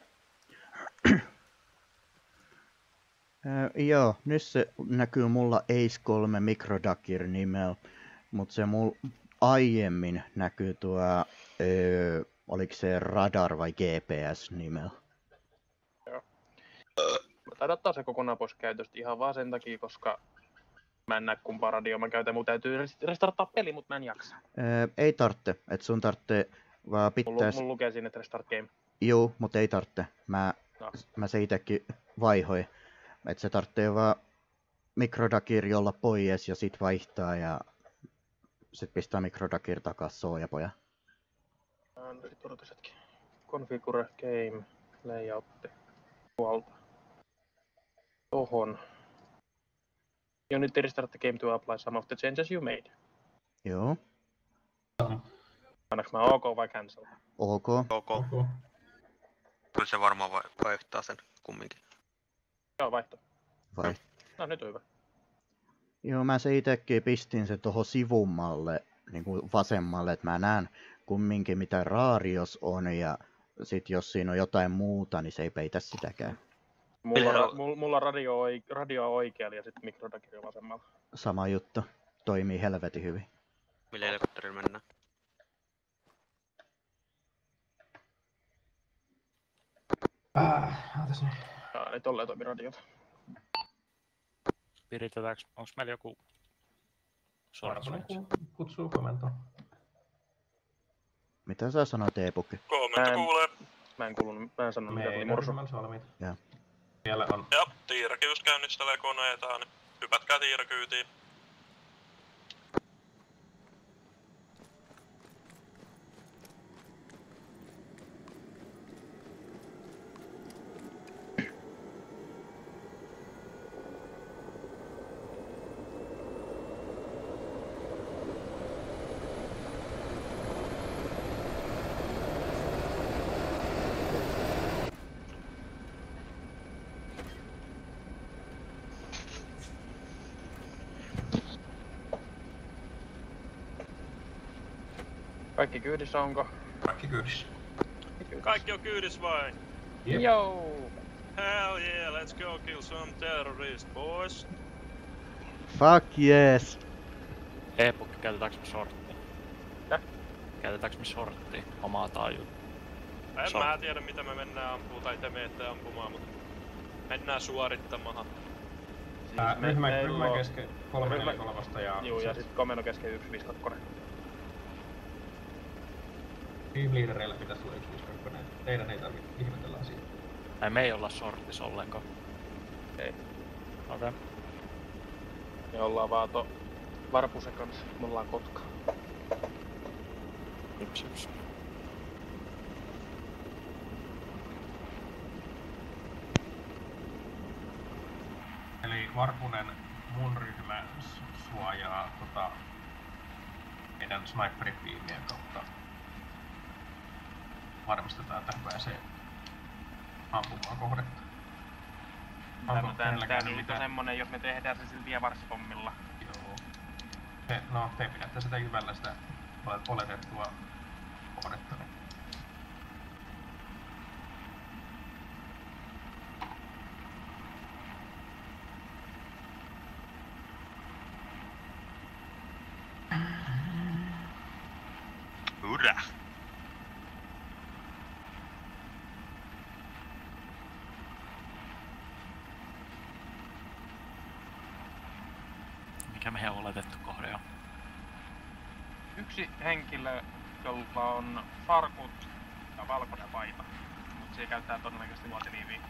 Joo, nyt se näkyy mulla Ace 3 mikrodagir nimellä, mutta se mulla aiemmin näkyy tuo, oliko se radar vai GPS nimellä. Joo. Mä taidan ottaa se kokonaan pois käytöstä ihan vaan sen takia, koska mä en näe kumpaa radioa mä käytän. Mun täytyy restarttaa peli, mutta mä en jaksa. Ei tarvitse, että sun tarvitsee vaan pitää... Mulla lukee sinne, että restart game. Joo, mutta ei tarvitse. Mä se itekin vaihoin. Että se tarvitsee vaan mikrodagir olla pois ja sit vaihtaa ja sit pistää mikrodagir takas soojapoja. No sit odotus hetki. Configure game layoutti. Tuolta. Tohon. You need to restart the game to apply some of the changes you made. Joo. Annaks mä OK vai cancel? Ok. Kyllä se varmaan vaihtaa sen kumminkin. Joo, vaihto. Vai? No nyt on hyvä. Joo, mä se itekin pistin se tohon sivummalle, niin kuin vasemmalle, että mä näen kumminkin mitä raarios on ja sit jos siinä on jotain muuta, niin se ei peitä sitäkään. Mulla radio on oikealla ja sitten mikrodagiri on vasemmalla. Sama juttu. Toimii helvetin hyvin. Millä helikopterilla mennään? Ootas nyt. Ei tolleen toimi radiota. Piritetäänkö, onks meillä joku Varmaan kutsuu komentoon. Mitä sä sanoit, E-pukki? Komento kuulee. Mä en sanonut mitä tuli mursu. Joo. Siellä on. Ja tiirakyys käynnistelee koneitaan. Hypätkää tiirakyytiin. Kaikki kyydissä onko? Kaikki kyydissä. Kaikki on kyydis vai? Yep. Joo! Hell yeah, let's go kill some terrorist boys. Fuck yes! E-pukki, käytetäänkö me sorttia? Käytetäänkö me sorttia? Omaa taajua? Mä tiedä mitä me mennään ampuu tai te menette ampumaan, mutta mennään suorittamaan. Ryhmä kesken 343 ja... Juu, ja sit komento kesken 152. Team leadereillä pitäisi olla 152. Teidän ei tarvitse ihmetellä asiaa. Ai me ei olla sortis ollenkaan. Ei. Okei. Me ollaan vaan Varpusen kanssa. Me ollaan Kotka. Yksi. Eli Varpunen, mun ryhmä suojaa meidän sniperitiimien kautta. Varmistetaan, että pääsee ampumaan kohdetta. Tää nyt on semmonen, jos me tehdään se sillä tievarsipommilla. Joo. Te pidätte sitä hyvällä sitä oletettua kohdetta. Hurra! Mikä meidän oletettu kohde on? Yksi henkilö, jolla on farkut ja valkoinen paita, mutta se käyttää todennäköisesti luotiliiviä.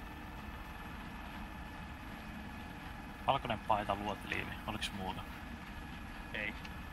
Valkoinen paita, luotiliivi. Oliks muuta? Ei.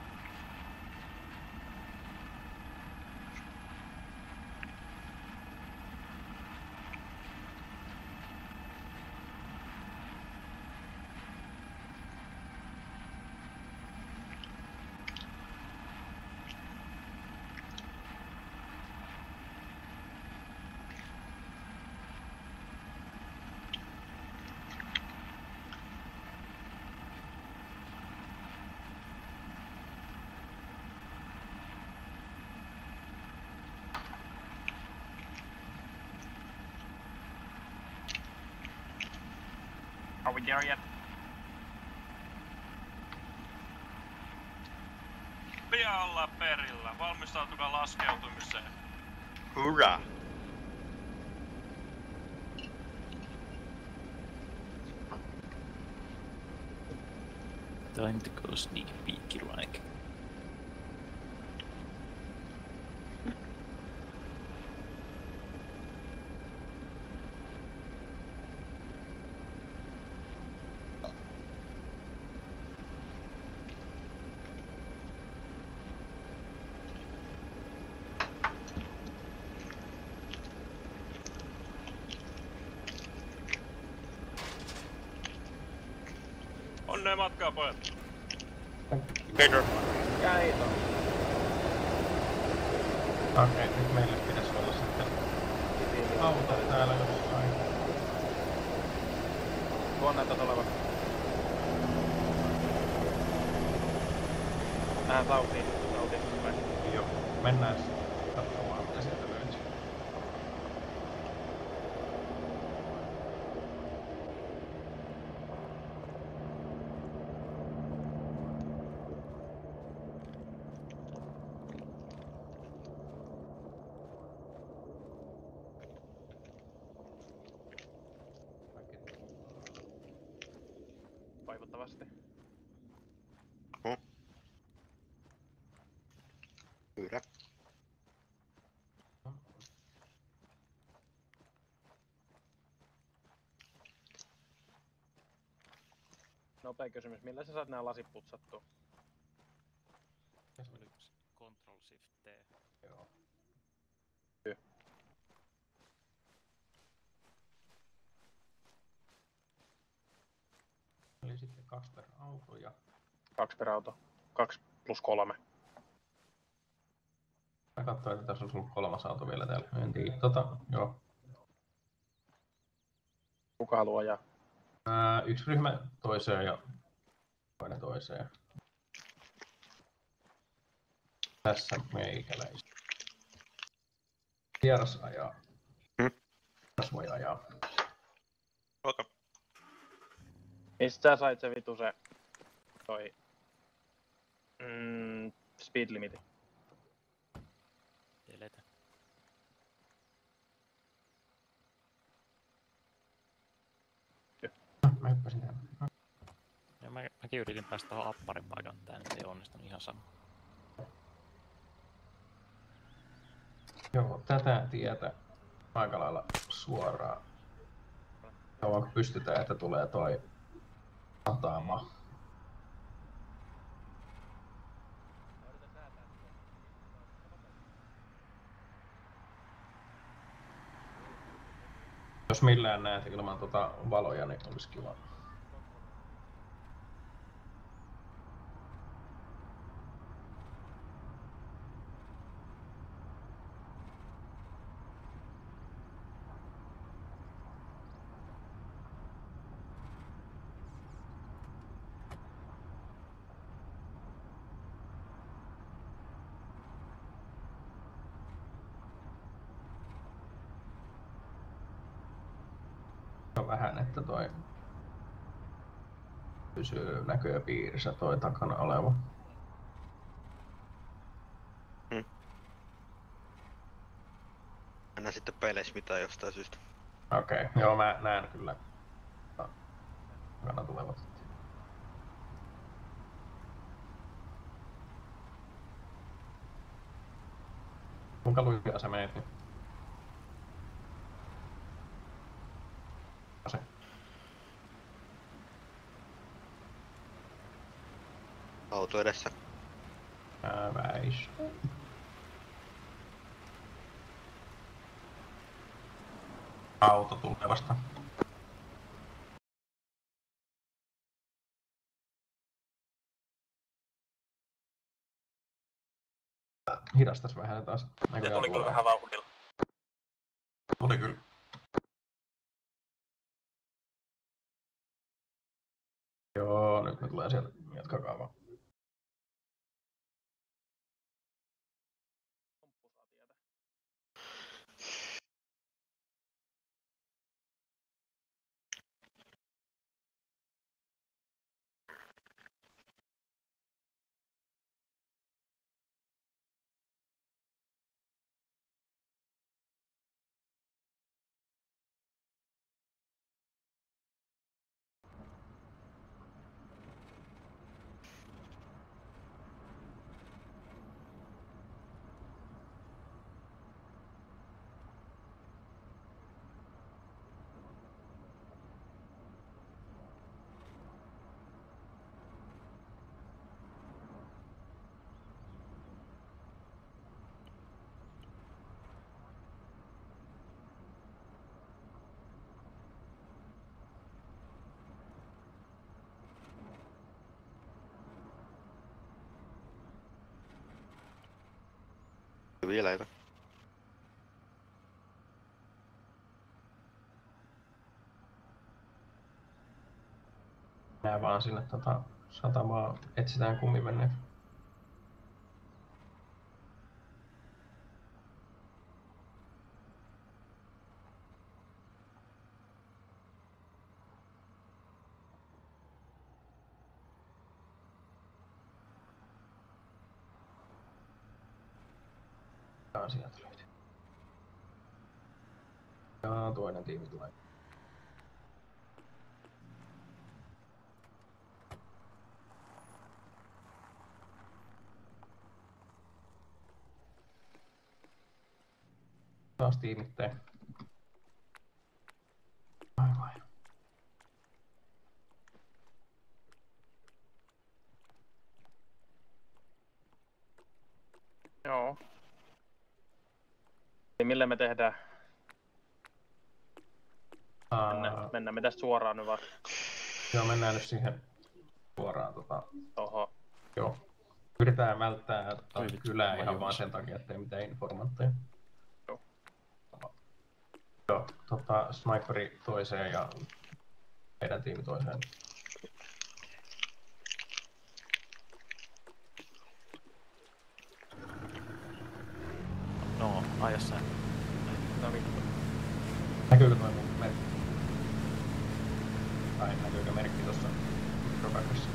Are we there yet? Pian ollaan perillä. Valmistautukaa laskeutumiseen. Hurra! Time to go sneak peeky like. Onnea matkaa, pojat. Kiitos. Kiitos. Okei, nyt meille pitäisi olla sitten auto täällä jossain. Tuon näyttää olevan. Sautiin. Joo, mennään katsomaan mitä sieltä löytyy. Vaikuttavasti. Hurra. Nopea kysymys. Millä sä saat nää lasit putsattua? Control Shift T. Joo. Eli sitten 2 per auto ja 2 per auto. 2 plus 3. mä katsoin, että tässä on ollut 3 auto vielä täällä. En tiedä. Joo. Kuka haluaa ajaa? Yksi ryhmä toiseen ja toinen toiseen. Tässä meikäläis. Vieras ajaa. Vieras voi ajaa. Okei. Mistä sä sait se vitu se toi speed limiti? Delete. Mä hyppäsin tänne. Ja mäkin yritin päästä tuohon apparin paikan, tää nyt ei onnistunut ihan sama. Joo, tätä tietä aika lailla suoraan. Kauan kun pystytään, että tulee toi satama. Jos millään näet ilman valoja, niin olisi kiva. Vähän, että toi pysyy näköpiirissä toi takana oleva. näe sitten peleissä mitään jostain syystä. Okei, joo mä näen kyllä. Takana tulevat. Kuinka lujaa sä meet nyt? Se. Auto edessä. Väis. Auto tulee vasta. Hidastas vähän taas. Se tuli kyllä vähän vauhdilla. Tuli kyllä. Joo, nyt ne tulee sieltä. Jatkakaa vaan. Hyviä leitä. Mennään vaan sinne satamaan, etsitään kumivenneet. Sieltä löytyy. Ja toinen tiimi tulee. Taas tiimittäin. Aivan. Joo. Eli millä me tehdään? Mennään me tästä suoraan nyt vaan. Joo, mennään nyt siihen suoraan Oho. Joo. Yritetään välttää kylää ihan vaan sen takia, ettei mitään informantteja. Joo. Joo, sniperi toiseen ja meidän tiimi toiseen. No, aja sä. No niin. Näkyykö toi mun merkki? Tai näkyykö merkki tossa mikropaikassa?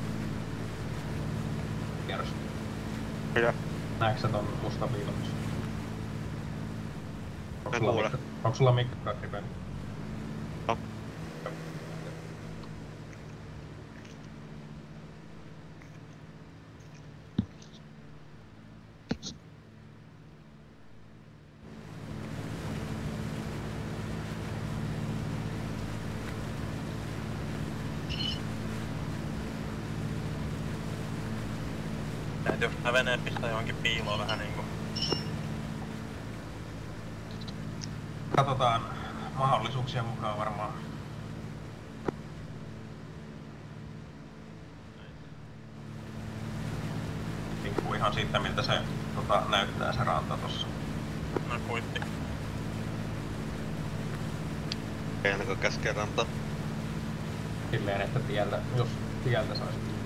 Kierros. Kyllä. Näetkö sä ton mustan viivan? En kuule. Onko sulla mikrofoni päällä? No. Täytyy mä veneen pistää johonkin piiloon vähän niinku. Katsotaan mahdollisuuksia mukaan varmaan. Riippuu ihan siitä miltä se näyttää se ranta tossa. No kuitti. Ei ainakaan käskee rantaa. Silleen, että jos tieltä saisi tulla.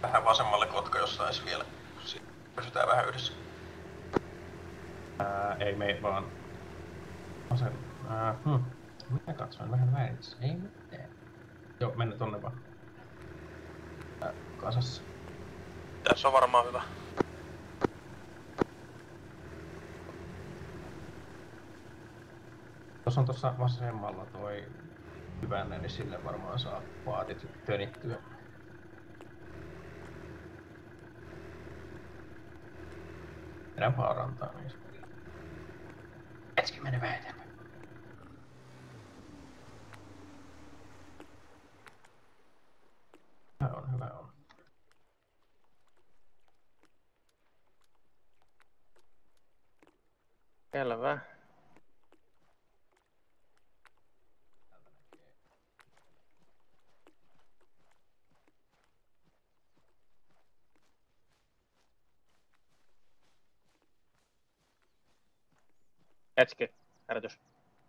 Vähän vasemmalle Kotka, jos sais vielä. Pysytään vähän yhdessä. Ei me vaan... Minä katsoin vähän väärin. Ei mitään. Joo, mennä tonne vaan. Kasassa. Tässä on varmaan hyvä. Tuossa on tuossa vasemmalla toi hyvänne, niin sille varmaan saa paatit tönittyä. Mennään vaarantaa niistä. Hetki mene vähän eteenpäin. Hyvä on. Selvä. Hetki, herätys.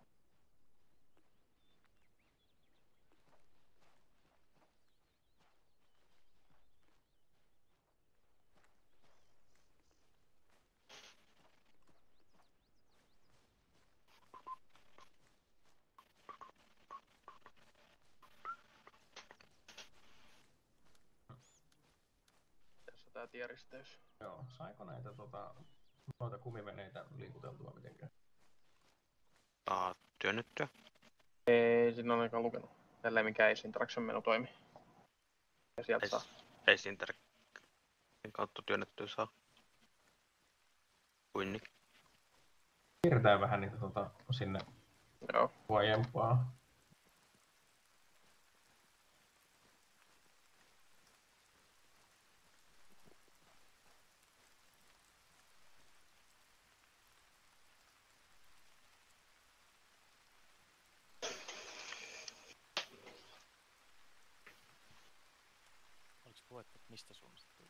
Tässä tää tieristeys. Joo, saiko näitä noita kumiveneitä liikuteltua mitenkään? Työnnettyä. Ei siinä on ainakaan lukenut. Tälleen mikä Interaction menu toimii. Ja sieltä saa. Ei Interaction kautta työnnettyä saa. Kuinni. Siirretään vähän niitä sinne huojempaa. Oliko luettu, että mistä suunnasta tulee?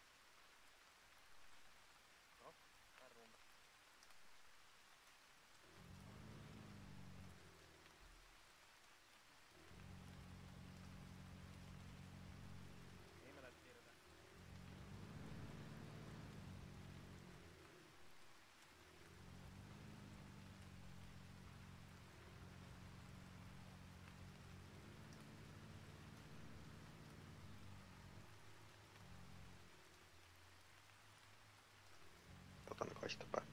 Otan kaistapää.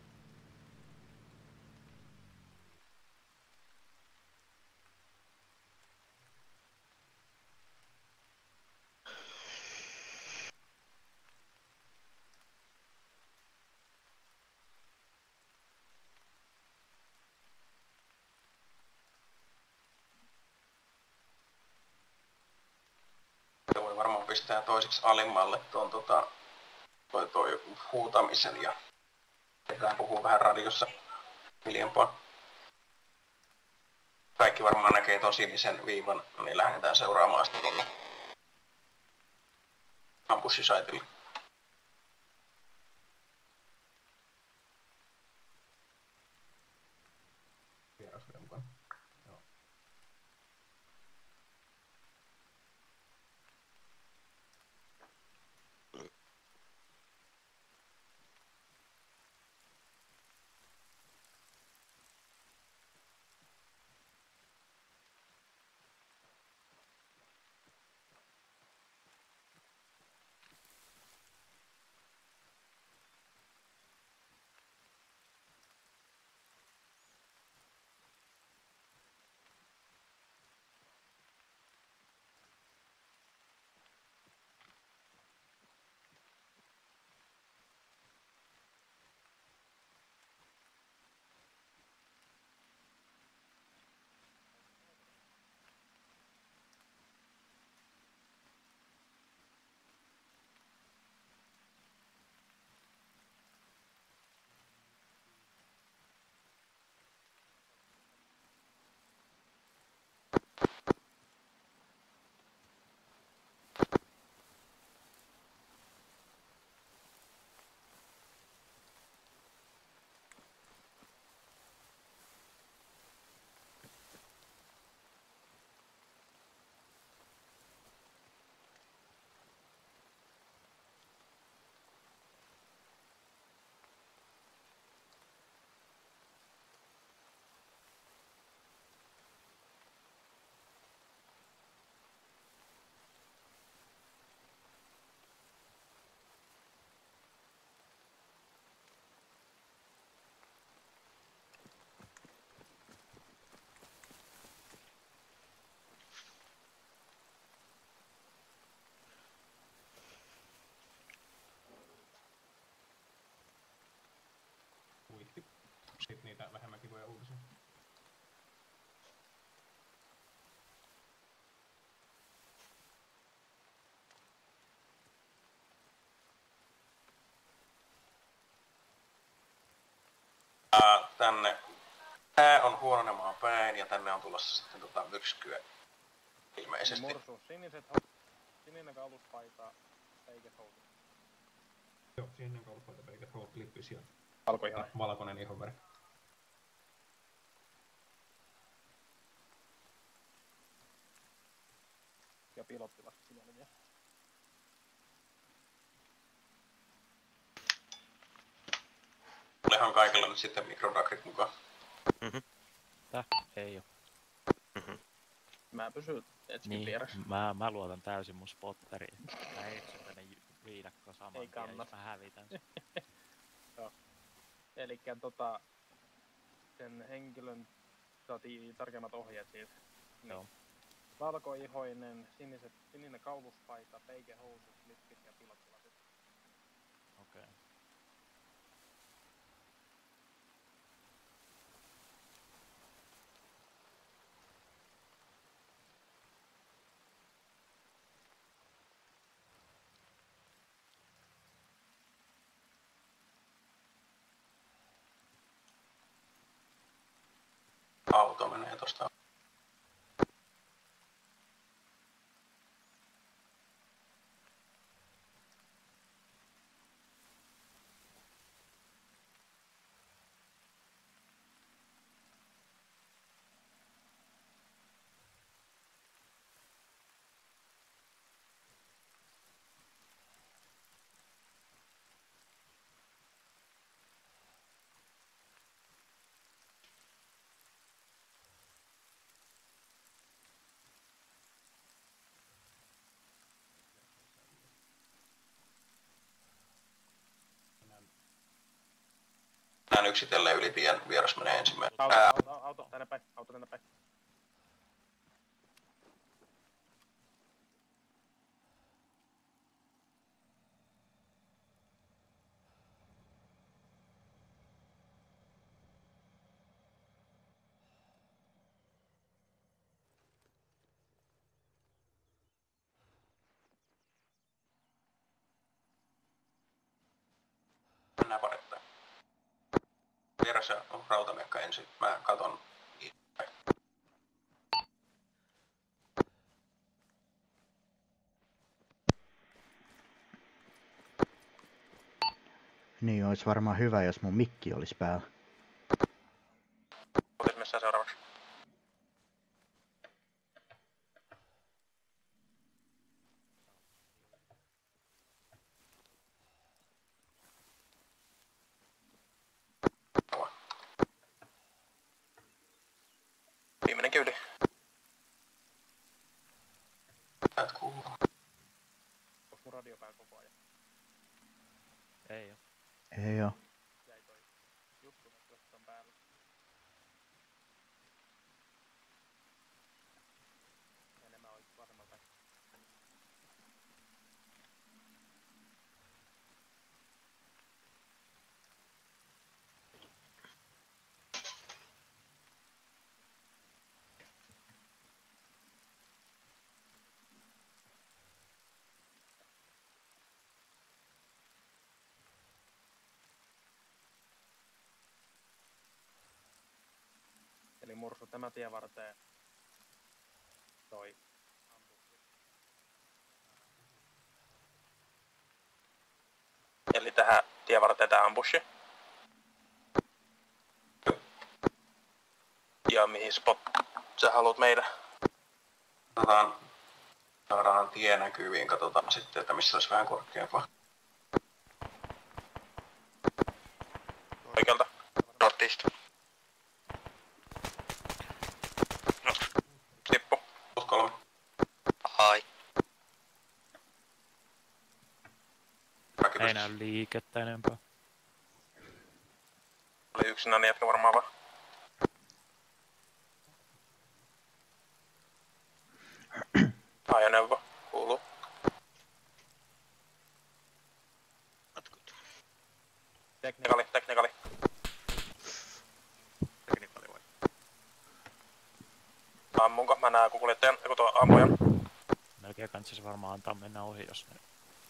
Voi varmaan pistää toiseksi alimmalle tuon toi huutamisen ja pitää puhua vähän radiossa hiljempaa. Kaikki varmaan näkee ton sinisen viivan, niin lähdetään seuraamaan sitä tuonne ambussisaitille. sit niitä vähemmän kivoja uutisia. Tänne tää on huononemaan päin ja tänne on tulossa sitten myrskyä ilmeisesti. Morsu, sininen kauluspaita, peikät housut. Joo, sininen kauluspaita, peikät housut, lippis ja valkoinen ihonväri. Ja pilottilasta sininen. Olehan kaikilla nyt sitten mikrodakrit mukaan. Täh? Ei oo. Mä pysyn etskin Niin, vieressä. mä luotan täysin mun spotteriin. Mä eksyn tänne viidakkoon saman Ei tien, jos kannata. mä hävitän sen. Joo. Elikkä sen henkilön saatiin tarkemmat ohjeet siis. Niin. Joo. Valkoihoinen, sininen kauluspaita, peikehousut, lippis ja pilottilasit. Okei. Okay. Auto menee tosta. Mennään yksitellen yli tien, vieras menee ensimmäinen. Auto tänne päin, auto tänne päin. Mennään parittain. Vieressä on rautamiekka ensin. Mä katon itse. Niin, olisi varmaan hyvä, jos mun mikki olisi päällä. Otis missään seuraavaksi. Viimeinen kyyli. Täältä kuuluu. Onko mun radio päällä koko ajan? Ei oo. Ei oo. Jäi toi juttu, että on päällä. Enemmän oli vasemmalta. Eli Mursu, tämä tie varten toi ampussi. Eli tähän tie varten tää ampussi. Ja mihin spot sä haluat meidän? Saadaan tie näkyviin, katsotaan sitten, että missä olisi vähän korkeampaa. Oikealta. Northeast. Sippu. +3. Ai. Ei näy liikettä enempää. Oli yksinäinen jätkä varmaan vaan. Ajoneuvo. Kuuluu. Teknikali. mä näen kuljettajan, joku tuo ampujan. Melkein kansis varmaan antaa mennä ohi, jos ne...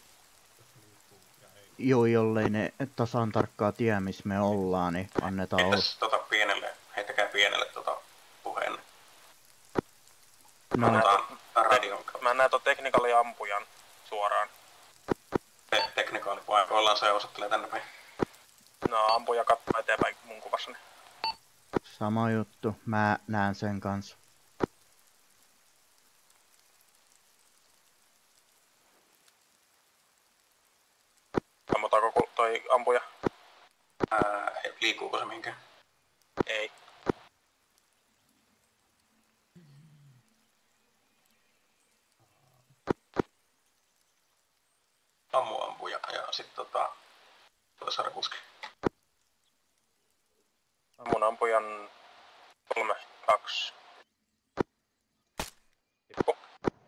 Joo, jollei ne tasan tarkkaa tie, missä me ollaan, niin annetaan olla. Heittäkää pienelle puheen. No, Radion. Mä näen tuon teknikaaliampujan suoraan. Teknikaali, vai ollaan se osoittelee tänne päin. No, ampuja katsoo eteenpäin mun kuvassani. sama juttu, mä näen sen kanssa. Ammotaanko toi ampuja? Liikkuuko se mihinkään? Ei. Ampuja ja sitten toi sarkuski. Ammun ampujan 3, 2. Tippu.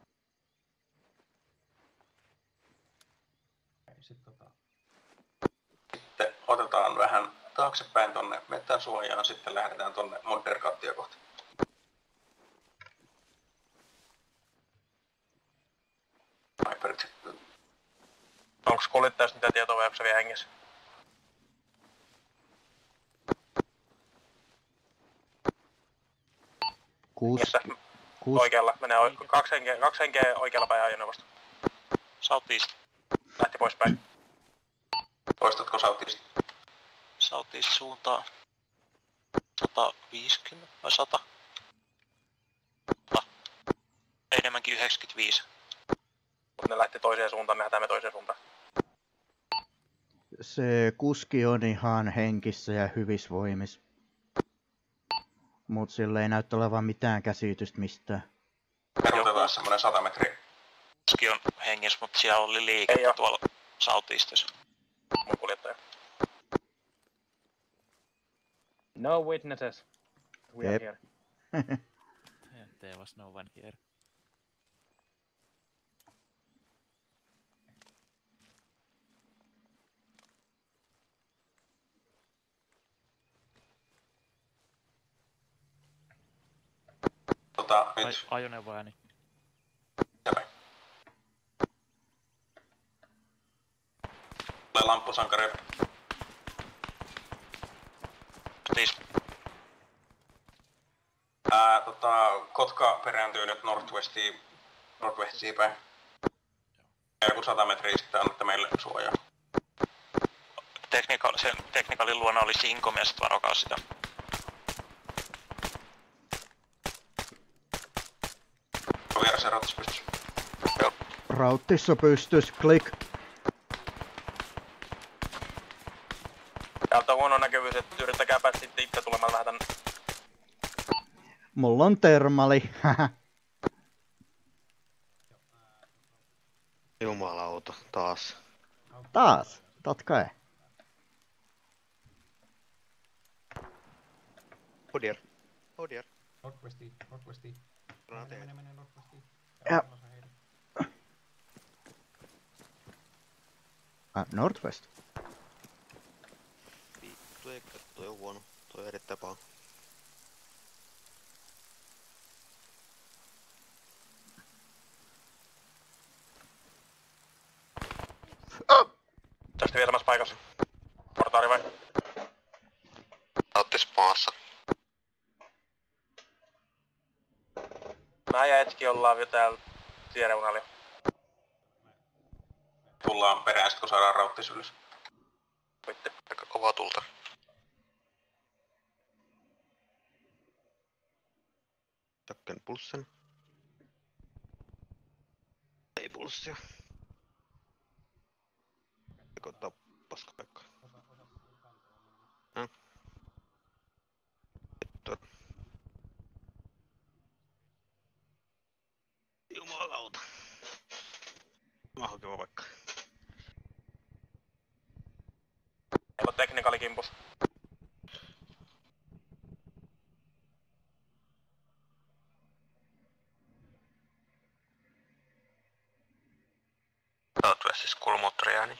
Sitten otetaan vähän taaksepäin tonne metän suojaan, sitten lähdetään tonne Monterkattia kohti. Sniperit. Onks kuljettajasta mitä tietoa vai onko se vielä hengessä? Hengessä. Oikealla. Menee 2 henkeä oikealla päin ajoneuvosta. Southeast. Lähti poispäin. Poistatko Southeast? Southeast suuntaan. 150 vai 100? Enemmänkin 95. Mut ne lähti toiseen suuntaan, me lähdetään me toiseen suuntaan. Se kuski on ihan henkissä ja hyvissä voimissa. Mut sillä ei näytä olevan mitään käsitystä mistään. Perutetaan semmonen 100 metriä. Kuski on hengissä, mutta siellä oli liikettä tuolla Southeastissa. Mun kuljettaja. No witnesses. We are here. There was no one here. Nyt. Ajoneuvoääni. Tulee lamppusankareita. Kotka perääntyy nyt Northwestiin päin. Ja joku 100 metriä sitten annatte meille suojaa. Sen teknikaalin luona oli Sinkom ja sit varokaa sitä. On vieressä rauttis pystys. Joo. Rauttissa pystys, klik. Täältä on huono näkyvyys, että yrittäkää päästä sitten itse tulemaan vähän tänne. Mulla on termali, Jumalauta, taas. Taas? Totta kai. Hodier. Hodier. Northwestiin. Mene Northwestiin. Ja. Northwest. Vittu, eikä toi on huono. Toi on erittäin paha. Tästä vielä samassa paikassa. Portaali vai? Oottis maassa. Mä ja Etski ollaan jo täällä tiereunalla. Tullaan perään sit kun saadaan rauttis ylös. Voitte. Aika kova tulta. Takken pulssen. Ei pulssia. Eikö ottaa paskapaikkaa? Jumalauta. Mä hakeva vaikka. Meillä on teknikalikimpus. Southwestissa kulmoottoriääni.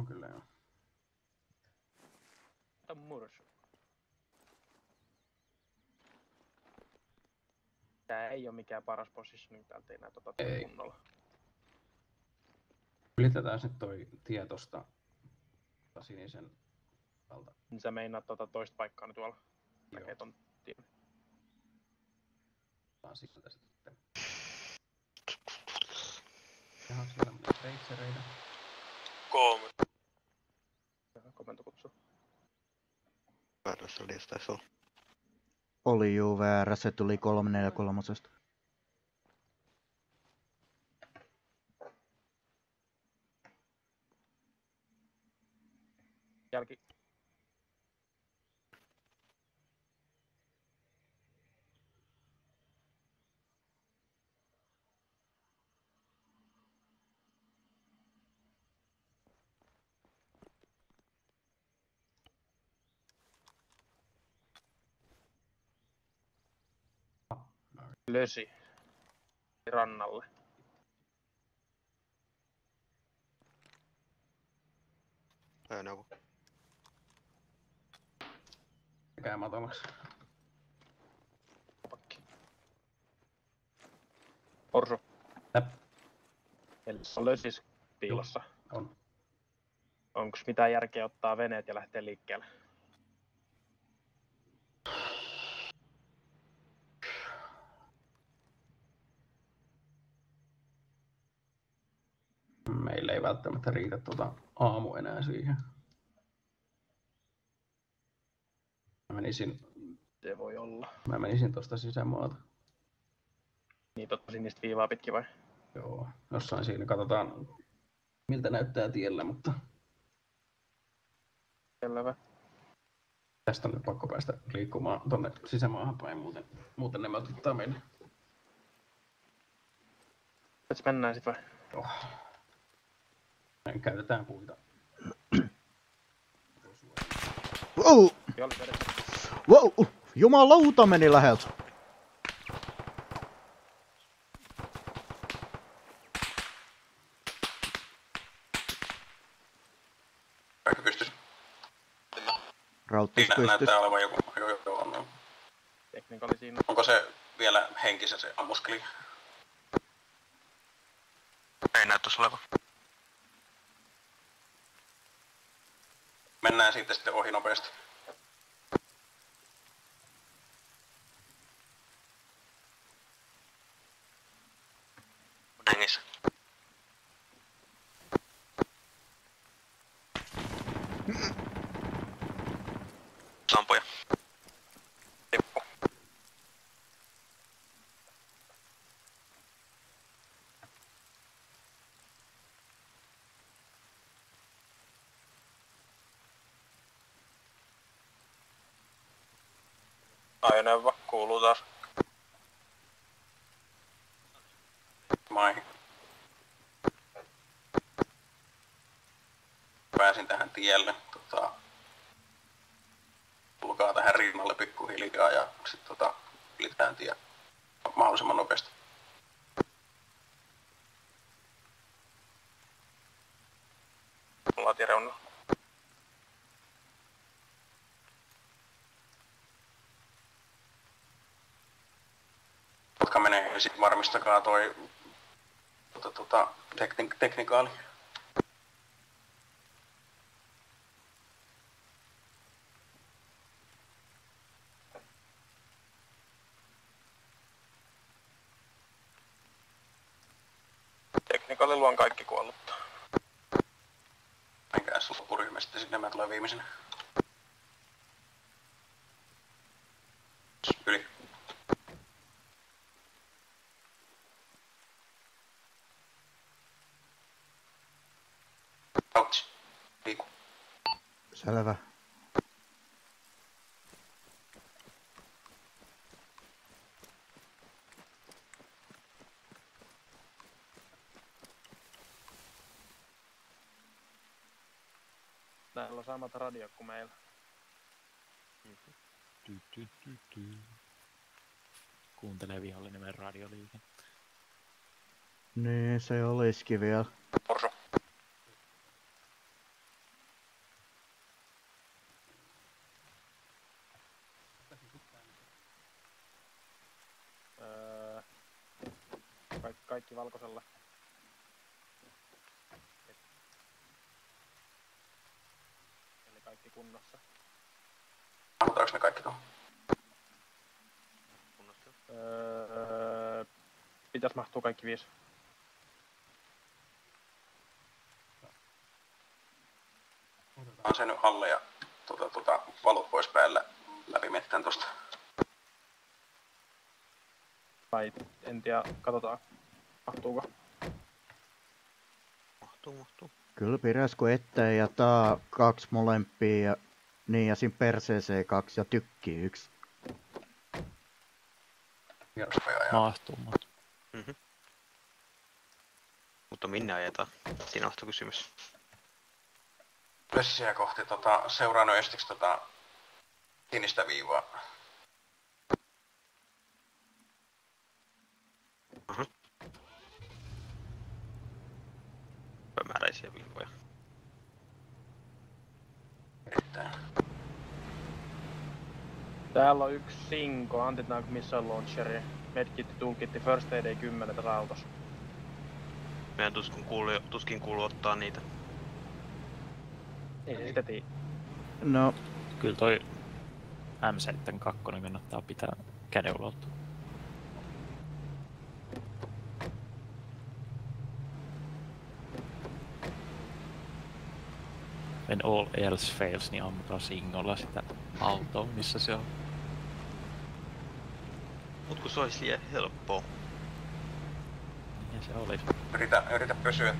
On kyllä joo. Tämä mursu. Tää ei oo mikään paras positioning, täältä ei näytä kunnolla. Ylitetään sitten toi tie tosta sinisen alta. Niin sä meinaat toista paikkaa nyt tuolla. Näkee ton tien. Otetaan sieltä sitten. Jaha, siellä menee peitsereitä. 3. Komento kutsu. Väärässä liiassa taisi olla. Oli juu väärä, se tuli 343. Jälki. Lösi. Rannalle. Ajoneuvo. Käy matalaksi. Pakki. Orso. Täp. Eli on lösis piilossa. On. Onks mitään järkeä ottaa veneet ja lähteä liikkeelle? Meillä ei välttämättä riitä aamu enää siihen. Se voi olla. Mä menisin tosta sisämaalta. Niin totta sinistä viivaa pitkin vai? Joo, jossain siinä katsotaan miltä näyttää tiellä, mutta Selvä. tästä on nyt pakko päästä liikkumaan tonne sisämaahan päin, muuten ne ottaa meille. Nyt mennään sit vai? Joo. Käytetään puita. Wow! Wow! Jumalauta meni läheltä! Kaikki pystys. Rauttis pystys. Näyttää olevan joku. Joo. Teknikali siinä. Onko se vielä henkissä se ammuskeli? Ei näyttäisi olevan. Mennään sitten ohi nopeasti. On hengissä. Sampoja. Tippu. Ajoneuvo kuuluu taas. Maihin. Pääsin tähän tielle. Tulkaa tähän rinnalle pikkuhiljaa ja sitten ylitään tie mahdollisimman nopeasti. Ollaan tiereunalla. Jotka menee, niin sitten varmistakaa toi teknikaali. Teknikaalilla on kaikki kuollutta. Menkääs loppuryhmästä sinne, mä tulen viimeisenä. Yli. Autsi. Liiku. Selvä. Täällä on samat radiot kuin meillä. Kuuntelee vihollinen radioliike. Niin, se olisikin vielä. Orso. kaikki valkoisella. Eli kaikki kunnossa. Mahutaanko ne kaikki tuohon? Pitäis mahtua kaikki 5. Otetaan se nyt alle ja valot pois päällä läpi mettään tosta. Tai en tiedä, katsotaan. Mahtuuko? Mahtuu. Kyllä piräsko ettei ja taa 2 molempia ja niin ja siinä perseeseen 2 ja tykkii 1. Mahtuu. Mm-hmm. Mutta minne ajetaan? Siinä on kysymys. Pössiä kohti seuraanut estiksi sinistä viivaa. Määräisiä viivoja. Erittäin. Täällä on 1 Sinko, anti-tank missile launcheri, medkit, toolkit, first aid ei 10 tässä autossa. Meidän tuskin kuuluu ottaa niitä. Ei sitä tii. No. Kyllä toi M72 kannattaa pitää käden ulottua. When all else fails, niin ammutaan Singolla sitä autoa, missä se on. Mut kun se olisi liian helppoa. Ja se olisi. Yritä pysyä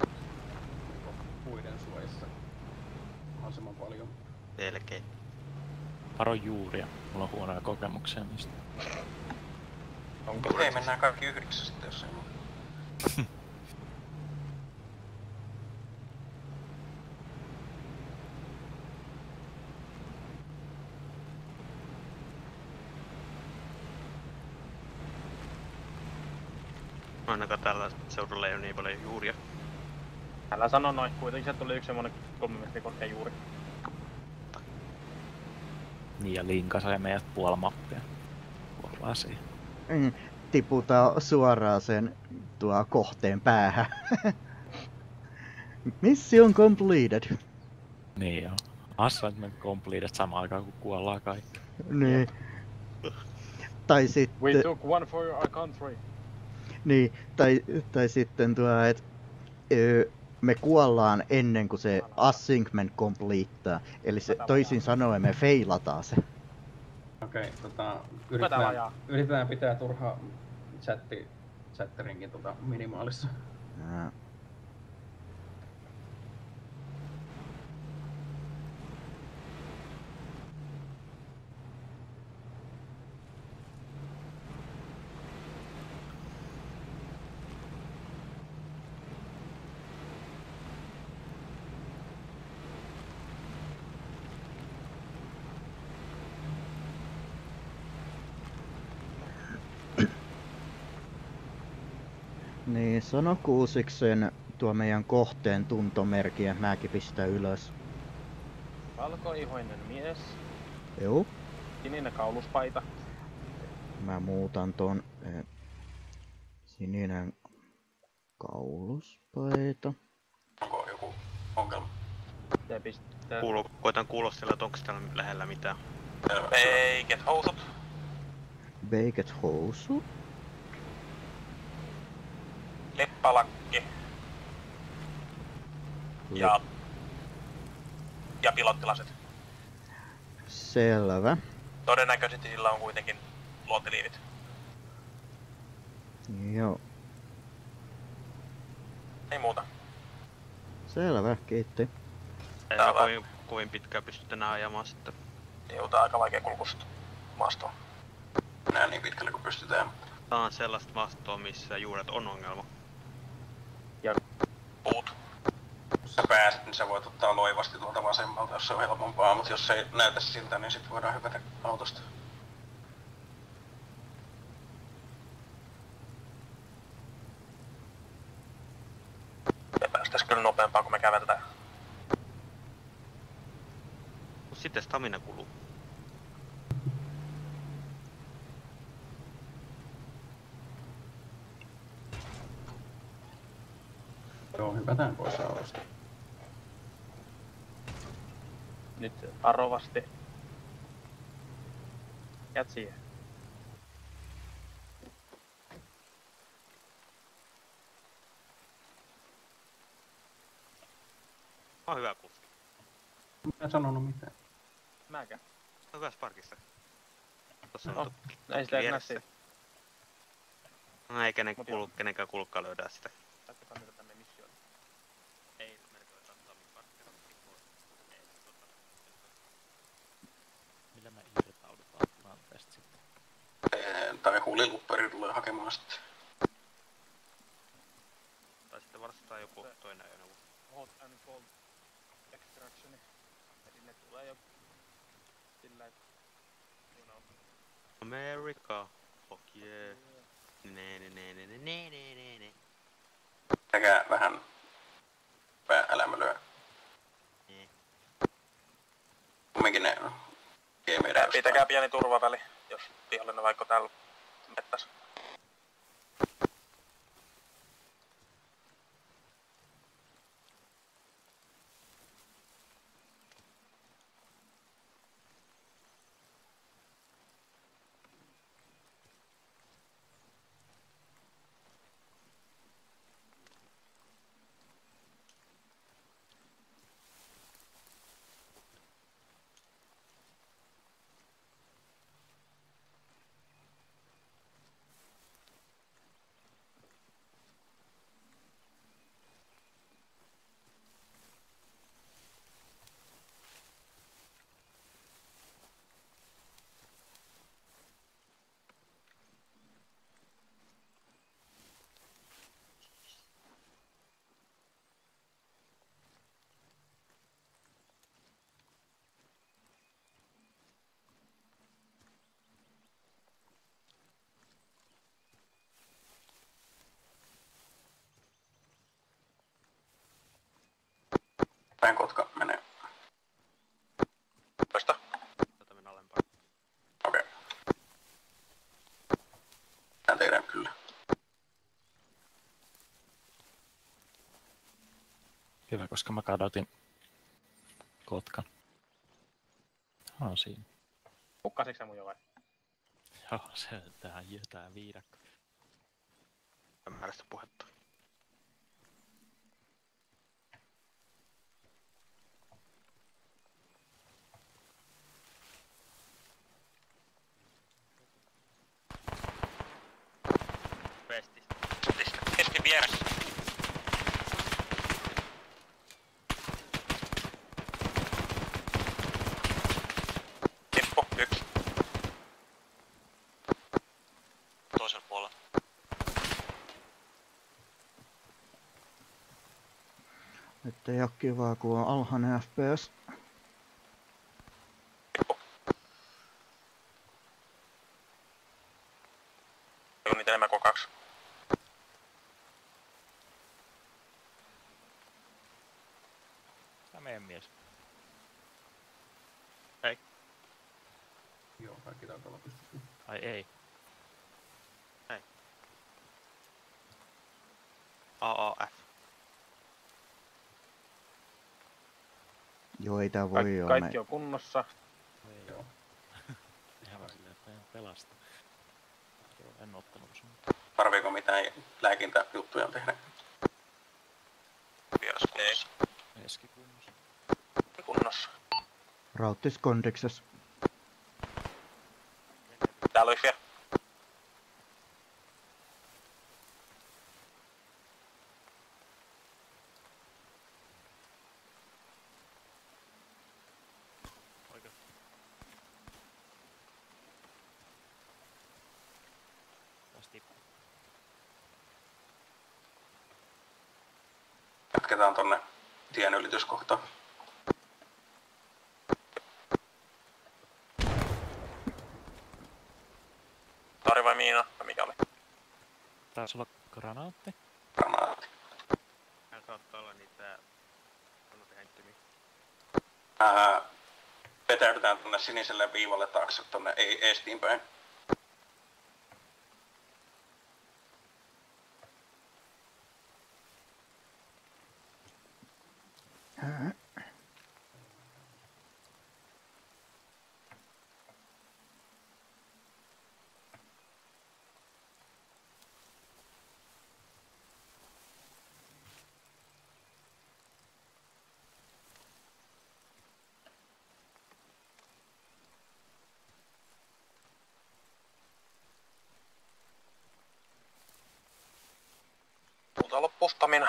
puiden suojassa mahdollisimman paljon. Selkeä. Varo juuria. Mulla on huonoja kokemuksia niistä. Okei, mennään kaikki yhdessä sitten, jos ei muuta. Ainakaan tällä seudulla ei ole niin paljon juuria. Älä sano noin, kuitenkin sieltä tuli 1 semmonen 3 metriä korkea juuri. Niin ja linkasa ja meidät puoli mappia. Kuollaan siihen. Tiputaan suoraan sen kohteen päähän. Mission completed. Niin joo. Assignment completed samaan aikaan kun kuollaan kaikki. Niin. Tai sitten... We took one for our country. Niin, tai sitten että me kuollaan ennen kuin se assignment completeaa. Eli se, toisin sanoen me feilataan se. Okei, yritetään pitää turha chatterinkin minimaalissa. Niin, sano Kuusiksen tuo meidän kohteen tuntomerkki ja mäkin pistän ylös. Valkoihoinen mies. Joo. Sininen kauluspaita. Mä muutan ton sininen kauluspaita. Onko joku ongelma? Koitan kuulostella, että onko täällä lähellä mitään. Beiket housut. Beiket housut? Lippalakki. Ja pilottilaset. Selvä. Todennäköisesti sillä on kuitenkin luontiliivit. Joo. Ei muuta. Selvä, kiitti. Ei kovin pitkään pystyt enää ajamaan sitten. Joutaa aika vaikea kulkusta maastoon. Nää niin pitkälle kuin pystytään. Tää on sellaista maastoa, missä juuret on ongelma. Ja puut. Jos sä pääset, niin sä voit ottaa loivasti tuolta vasemmalta, jos se on helpompaa, mutta jos ei näytä siltä, niin sit voidaan hypätä autosta. Me päästäis kyllä nopeampaa, kun me käveltään. Mut sitten stamina kuluu. hypätään pois alusta. Nyt varovasti. Jät siihen. Mä oon hyvä kuski. Mä en sanonut mitään. Mäkään. Mä oon hyvä Sparkissa. Tossa No, on ei sitä vieressä. näsi. No ei kenenkään kuulukkaan löydää sitä. Jatketaan mitä tänne missioon. Ei, merkitään ottaa mun Sparkissa. Ei, Millä me irtaudutaan tilanteesta sitten? Tai huulilupperi tulee hakemaan sitten. Tai sitten varstaan joku toinen ajoneuvo. Hot and cold extractioni. Eli ne tulee jo sillä, että America, fuck yeah. Ne. Näkää vähän päälämölyä. Kumminkin ne game-edustaa. Pitäkää pieni turvaväli, jos vihollinen vaikka täällä mettäs. Päin Kotka menee. Toista. Tätä mennä alempaan. Okei. Tää tehdään kyllä. Hyvä, koska mä kadotin Kotkan. Siinä. Hukkasitko sä mun jo vai? Joo, se tää viidakko. Määrästä puhetta. Keski vieressä. Tippu, 1. Toisella puolella. Nyt ei oo kivaa, kun on alhainen FPS. Suunnitelma K2. Tää meidän mies. Joo, kaikki taitaa olla pystytty. Ai ei. AAF. Joo, ei tää voi olla. Kaikki on kunnossa. Ei. Joo. Ihan vaan silleen, että en pelasta. Joo, en ottanut sun. Tarviiko mitään lääkintäjuttuja tehdä? Vieras kunnossa. Keskikunnossa. Kunnossa. Rauttiskondiksessa. Täällä olisi vielä. Oikein. Taas tippuu. Jatketaan tonne tien ylityskohtaan. Tori vai miina? Vai mikä oli? Taisi olla granaatti. Granaatti. Täällä saattaa olla niitä granaatihenttymiä. Vetäydytään tonne siniselle viivalle taakse tonne eestiin päin. olla puhtamina.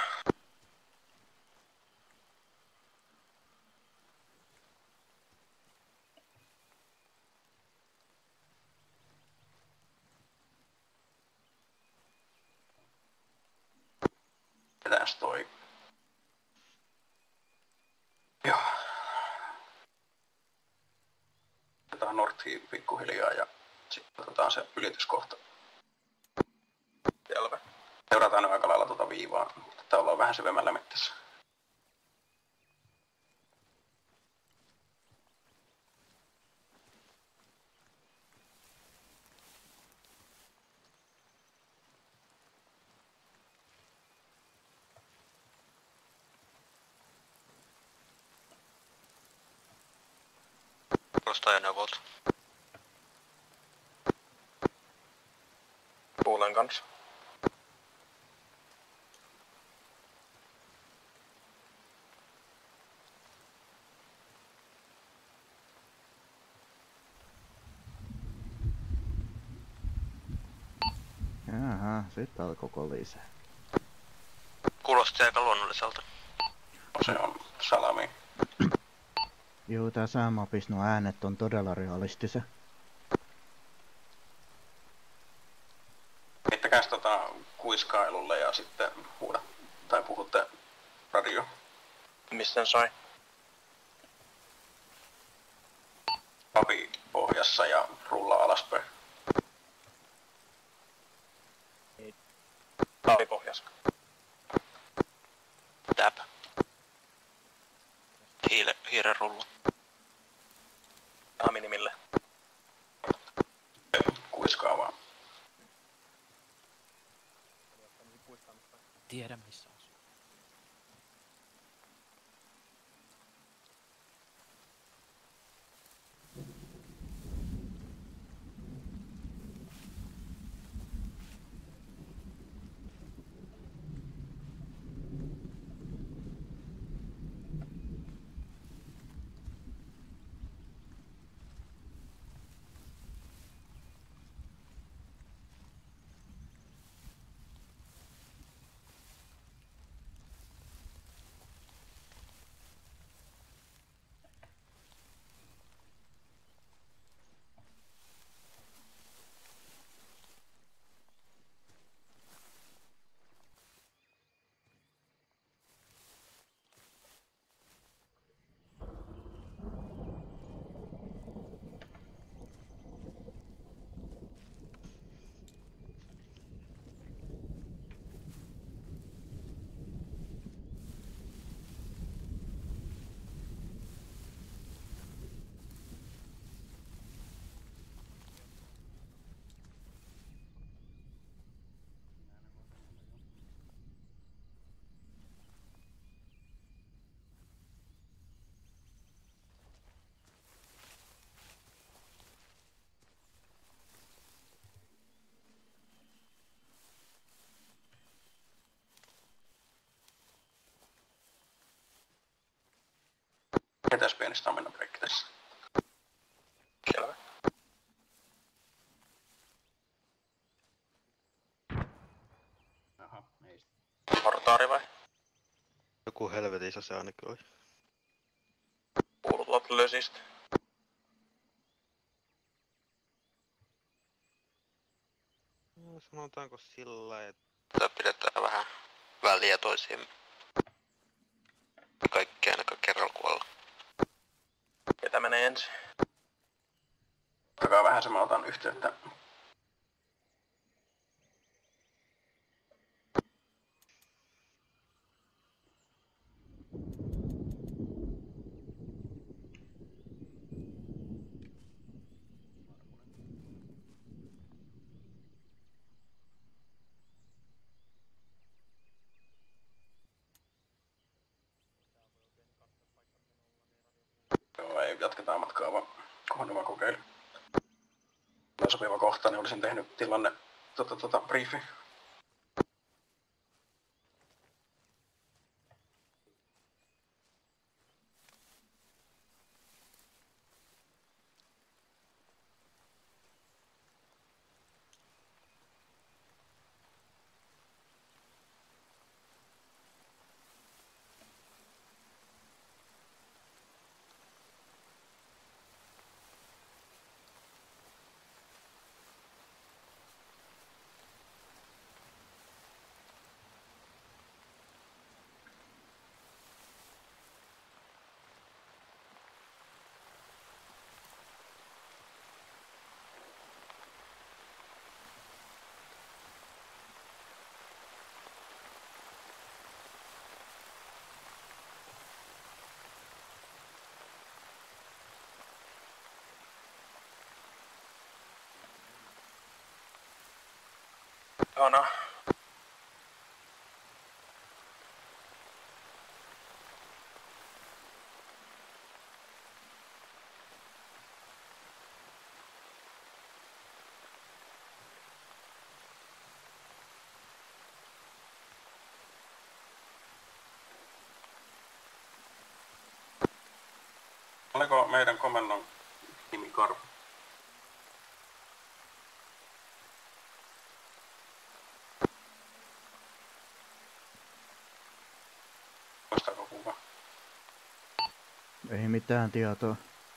Mitäs toi? Joo. Otetaan Northiin pikkuhiljaa ja sitten otetaan se ylityskohta. Selvä. Seurataan nyt aika lailla tuota viivaa, mutta ollaan vähän syvemmällä mettässä. Kuulostaa ajoneuvolta. Kuulen kanssa. Jaha, sitten alkoi kolisee. Kuulosti aika luonnolliselta. Se on salami. Juu, tää Säämapis, nuo äänet on todella realistisia. Mittäkäs kuiskailulle ja sitten huuda tai puhutte radio. Mistä sai? Papi pohjassa ja rullaa alaspäin. Papi pohjassa. Tap. Hiiren rullu. Minimille. Kuiskaa vaan. Tiedä missä on. Ketäs pieni stamina break tässä? Selvä. Aha, ei. Portaari vai? Joku helvetin iso se ainakin oli. Kuuluvat lösistä. No, sanotaanko sillä, että Pidetään vähän väliä toisiin. Kaikki ainakaan kerralla kuolla. Ketä menee ensin? Takaa vähän se mä otan yhteyttä. Joo, ei jatketaan matkaa vaan kunhan mä kokeilin. Mä sopiva kohta, niin olisin tehnyt tilanne briefin. Ihanaa. Oliko meidän komennon nimi Karhu? Muistaako kuka? Ei mitään tietoa.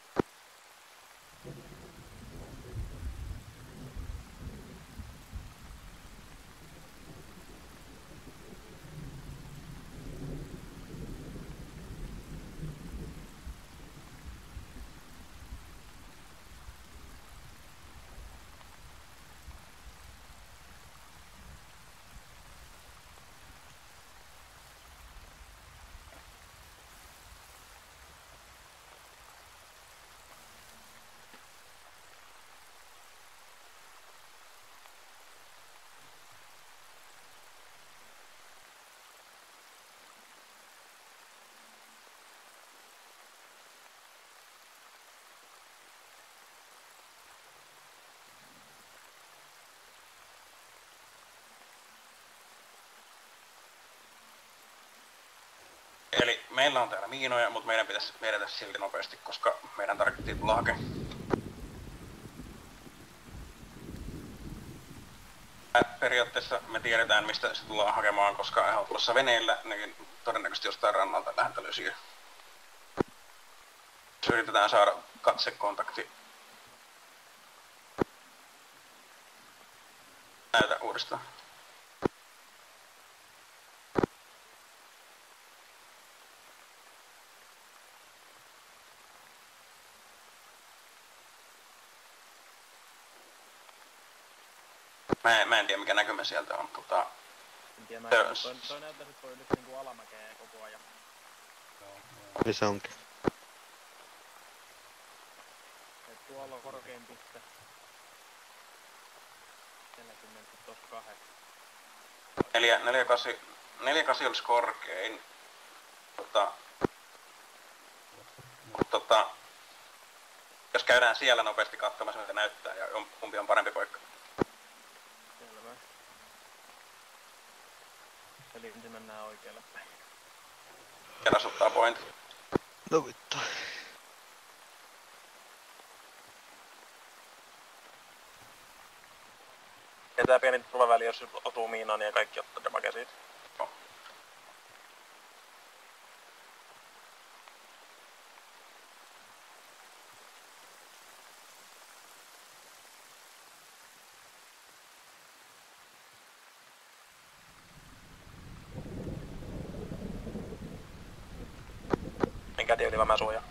Eli meillä on täällä miinoja, mutta meidän pitäisi edetä silti nopeasti, koska meidän tarvittiin tulla hakemaan. Periaatteessa me tiedetään, mistä se tullaan hakemaan, koska hän on tulossa veneellä, niin todennäköisesti jostain rannalta läheltä löysiä. Jos yritetään saada katsekontakti. Näytä uudestaan. Mä en tiedä mikä näkymä sieltä on. En tiedä, toi näyttää, että toi nyt niinku alamäkeä koko ajan. Niin se onkin. Et tuolla on korkein piste. 40 tossa 8. 48 olisi korkein. Jos käydään siellä nopeasti katsomassa, mitä näyttää ja kumpi on parempi paikka. Selvä. Eli nyt mennään oikealle päin. Keräs ottaa pointti. No vittu. Ja tää pieni turvaväli, jos otuu miinaan, niin kaikki ottaa demagia siitä. Joo. Käti yli mä suojaan.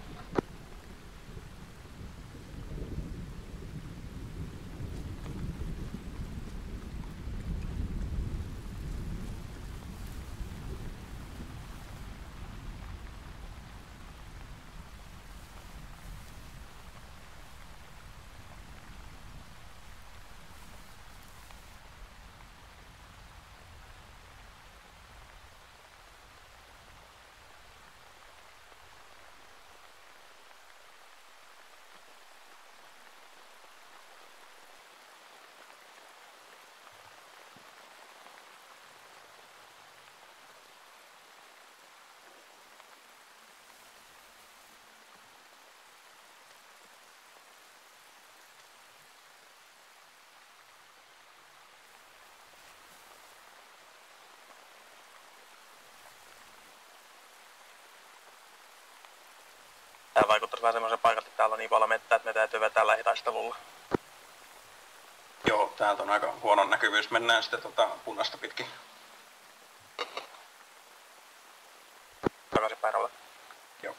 Tää vaikuttaisi vähän semmoisen paikalta, että täällä on niin paljon mettää, että me täytyy vetää lähitaistelulla. Joo, täältä on aika huono näkyvyys. Mennään sitten punaista pitkin. Takaisin päivälle. Joo.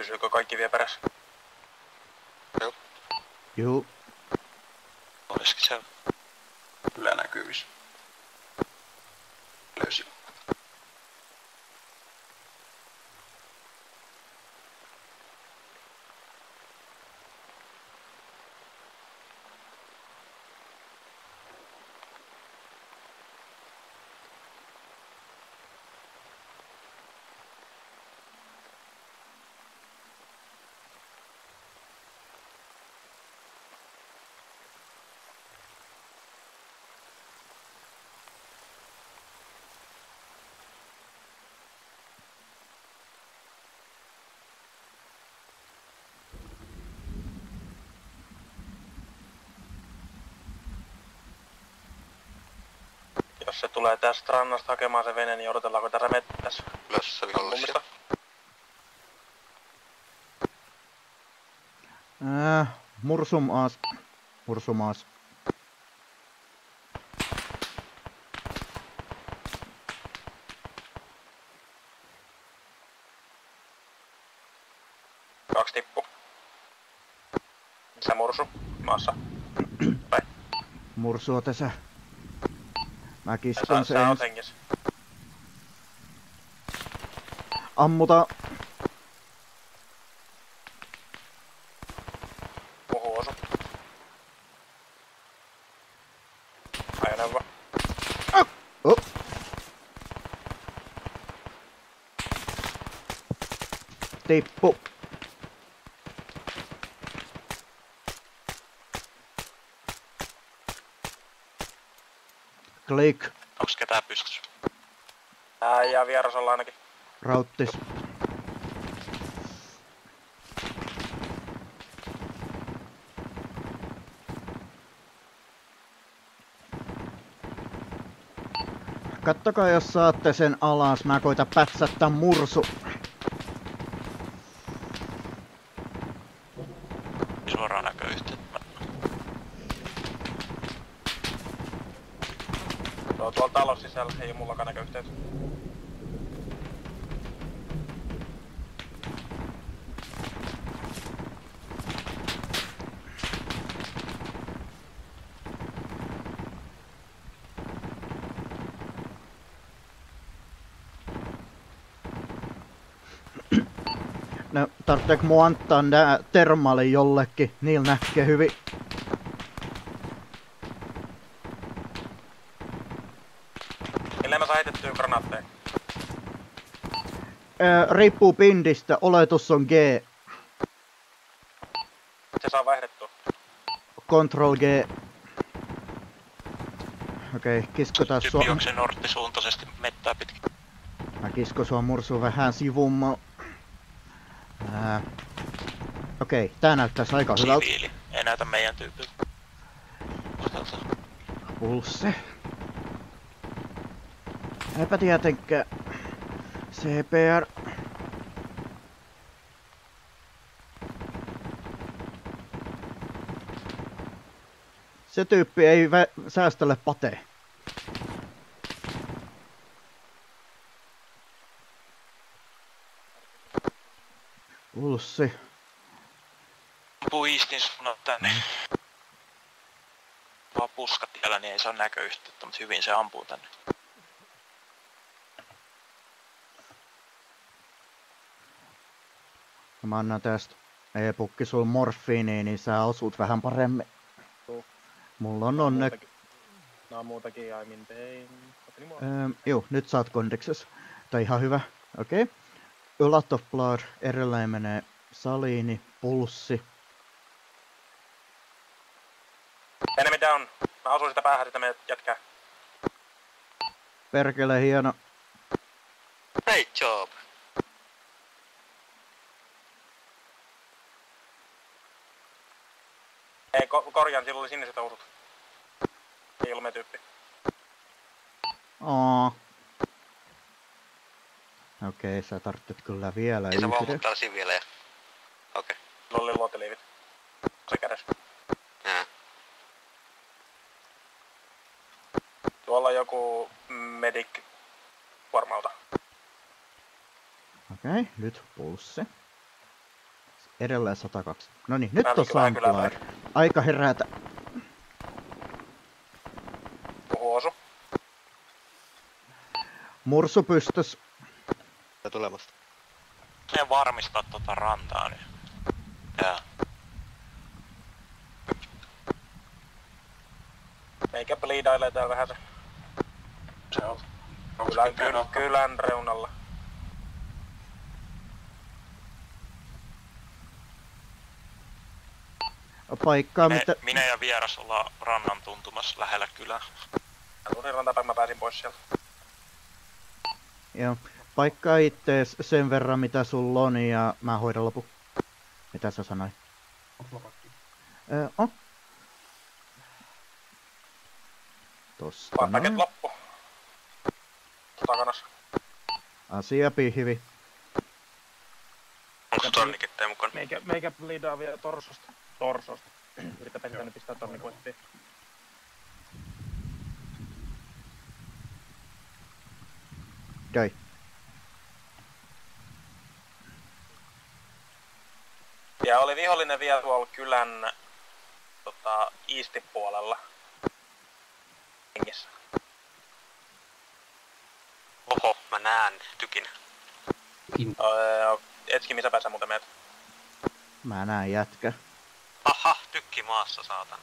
Pysyykö kaikki vielä perässä? Juu. Olisikin se. Kyllä näkyvissä. Löysin. Jos se tulee tästä rannasta hakemaan se vene, niin odotellaanko tässä mettässä? Lössä vihollisia. Mursumaas. Mursumaas. Kaksi tippu. Sä mursu. Maassa. Päin. Mursua tässä. Mä kiskon sen. Sä oot hengissä. Ammuta. Puhu osu. Ajoneuvo. Oh. Tippu. Klik. Onks ketään pystyssä? Ja vierasalla ainakin. Rauttis. Kattokaa jos saatte sen alas, mä koitan pätsättää mursu. Suoraan näköyhteyttä. Se on tuolla talon sisällä, ei oo mullakaan näköyhteyttä. No, tarvitseeko mun antaa nää termaali jollekin? Niillä näkee hyvin. Millä mä saan heitettyä granaatteja? Riippuu pindistä, oletus on G. Se saa vaihdettua. Control G. Okei, kiskotaan sua. Tyyppi juoksee norttisuuntaisesti mettää pitkin. Mä kiskon sua mursuun vähän sivumma. Okei, tää näyttäis aika hyvältä. Siviili. Ei näytä meidän tyypiltä. Pulsse. Eipä tietenkään. CPR. Se tyyppi ei säästele patee. Pulssi. Ampuu Eastin suunnat tänne. Vaan puskat tiellä, niin ei saa näköyhteyttä, mutta hyvin se ampuu tänne. Mä annan tästä e-pukki sul morfiiniin, niin sä osut vähän paremmin. Mulla on onneksi. Nää muutakin aiemmin tein. Juu, nyt saat kondiksessa. Tää ihan hyvä. Okei. Lot of blood. Edelleen menee saliini. Pulssi. Enemy down. Mä osuin sitä päähän, sitä meidät jätkää. Perkele hieno. Great job. Ei, korjaan, sillä oli siniset housut. Ilmetyyppi. Okei, sä tarvitset kyllä vielä Ja sä vaan yhden. muttaisin vielä ja... Okei. Mulla oli luotiliivit. Se kädessä. Tuolla on joku medic varmalta. Okei, nyt pulssi. Edelleen 102. No niin, nyt Vähän on vähän kylää sampler. Aika herätä. Puhu osu. Mursu pystys. Ja tulemasta. En varmistaa tota rantaa, niin... Jaa. Meikä pliidailee täällä vähän se. Se on. Kylän reunalla. Paikkaa mitä... Minä ja vieras ollaan rannan tuntumassa lähellä kylää. Tulin rantapäin, mä pääsin pois sieltä. Joo. Paikkaa ittees sen verran mitä sulla on ja mä hoidan lopu. Mitä sä sanoit? Onko lopakki? On. Tosta Paket noin. loppu. Takanas. Asia pihvi. Onko torniketteen mukana? Meikä liidaa vielä torsosta. Yritä pentäni pistää tonnikuettiin. Käy. Ja oli vihollinen vielä tuolla kylän iistipuolella. Hengissä. Oho, mä näen tykin. Etski, missä pääsä muuten meet? Mä näen jätkä. Aha, tykki maassa, saatan.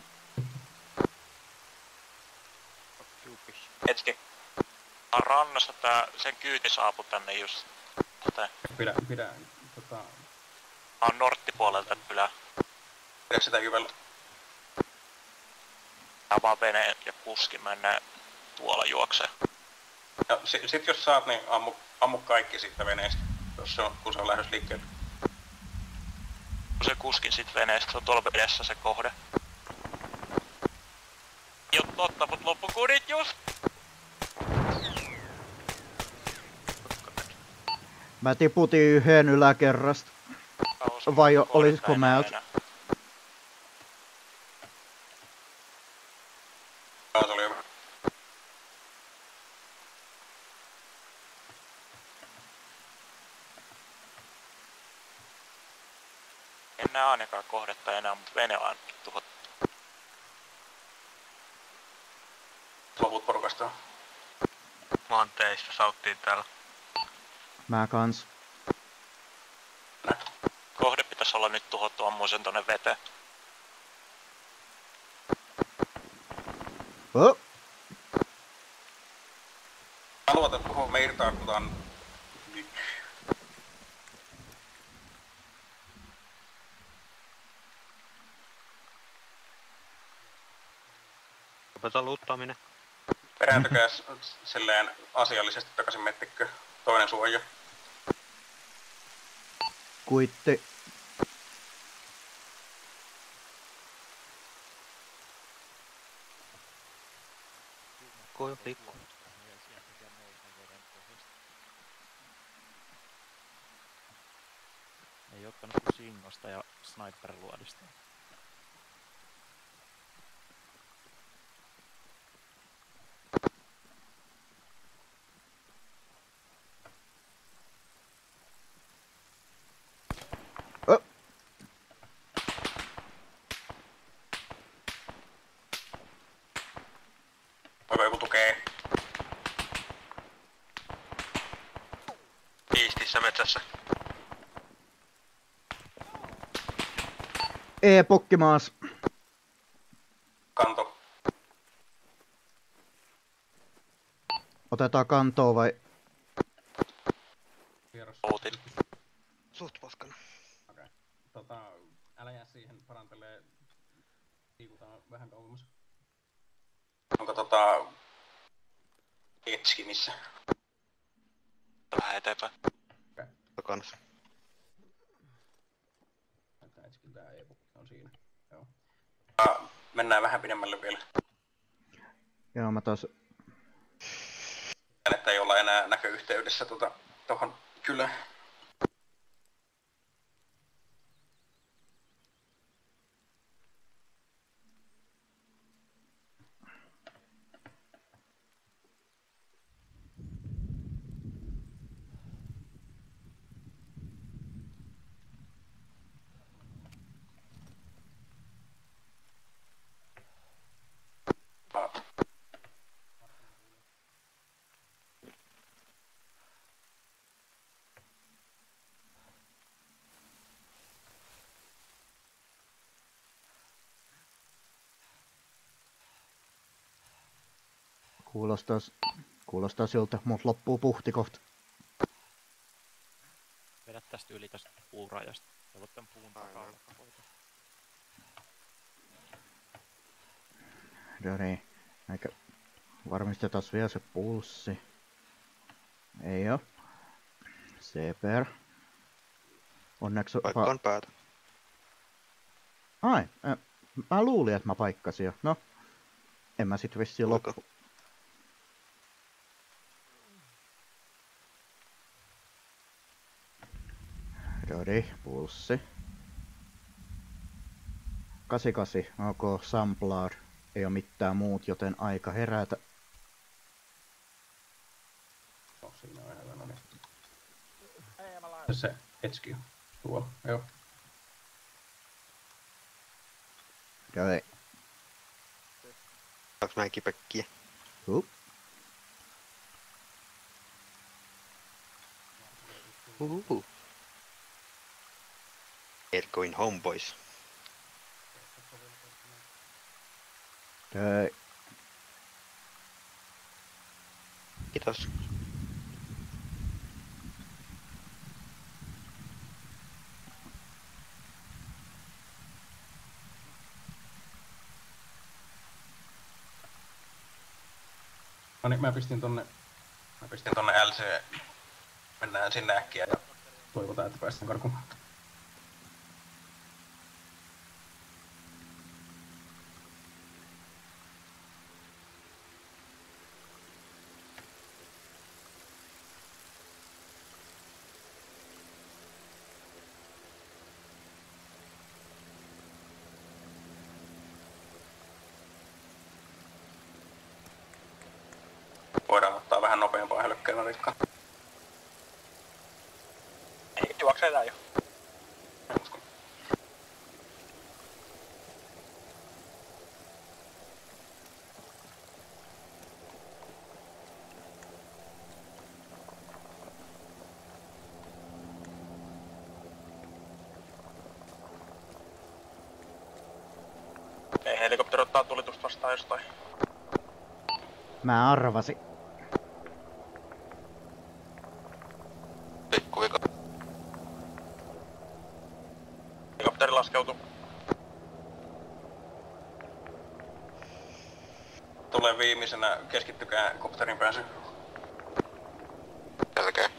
Etski. Rannassa sen kyyti saapui tänne just. Pidä On norttipuolelta kylää. Pidä sitä jyvällä. Tää vaan vene ja kuski mennään tuolla juokseen. Ja sit jos saat, niin ammu kaikki siitä veneestä, kun se on lähdössä liikkeelle. Kun se kuskin sit veneestä, se on tuolla vedessä se kohde. Jo totta, mut loppukuudit just! Mä tiputin yhden yläkerrasta. Vai olisiko mä... Se oli hyvä. En näe ainakaan kohdetta enää, mut vene on tuhottu. Loput porukasta. Mä oon teistä, sauttiin täällä. Mä kans. Kohde pitäis olla nyt tuhottu, ammuin sen tonne veteen. Oh. Haluat, että me irtaudutaan nyt. Lopetan luuttaaminen. Perääntykää silleen asiallisesti takaisin mettikkö. Toinen suoja. Kuitti. Liikkuu. Ei ottanut kuin Singosta ja Sniper-luodista. Voiko joku tukee? Iistissä metsässä. Pokkimaas. Kanto. Otetaan kantoa vai? Outin. Suht paskana. Okei. Älä jää siihen parantelee. Liikutaan vähän kauemmas. Onko Etski missä? Vähän eteenpäin. Okei. Kans. Näyttää Etskin tää on siinä. Joo. Mennään vähän pidemmälle vielä. Joo, mä taas... Että ei olla enää näköyhteydessä tohon kylään. Kuulostaa siltä, mut loppuu puhti kohta. Vedät tästä yli tästä puurajasta. Ja voit tän puun takaa. No niin. Varmistetaan vielä se pulssi. Ei oo. CPR. Onneksi... Paikka on päätä. Ai, mä luulin, että mä paikkasin jo. No, en mä sit vissiin loppu. Rodi, pulssi. 88, ok, samplar. Ei oo mitään muut, joten aika herätä. No, siinä on hyvä, no niin. Se etski on tuolla, joo. Rodi. Saanko mä kipekkiä? They're going home, boys. Okay. Kiitos. No niin, mä pistin tonne LC. Mennään sinne äkkiä ja toivotaan, että päästään karkuun. voidaan ottaa vähän nopeampaa hölkkäillä rikkaan. Ei, juoksee tää jo. Ei helikopteri ottaa tulitusta vastaan jostain. Mä arvasin. Pikkuvika. Helikopteri laskeutuu. Tulee viimeisenä, keskittykää kopterin pääsyyn. Selkeä.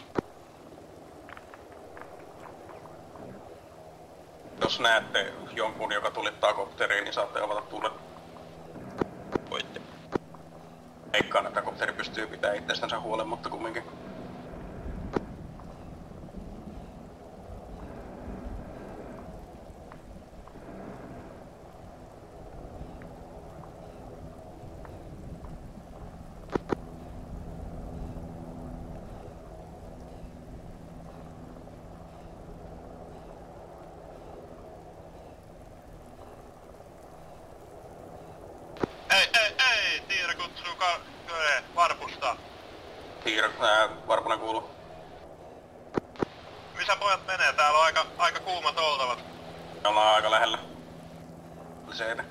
Jos näette jonkun, joka tulittaa kopteriin, niin saatte avata tulen. Voitte. Veikkaan, että kopteri pystyy pitämään itsestänsä huolen, mutta kumminkin. Ei, Tiira kutsuu Varpusta. Tiira, Varpunen kuuluu. Missä pojat menee? Täällä on aika kuumat oltavat. Me ollaan aika lähellä. Liseitä.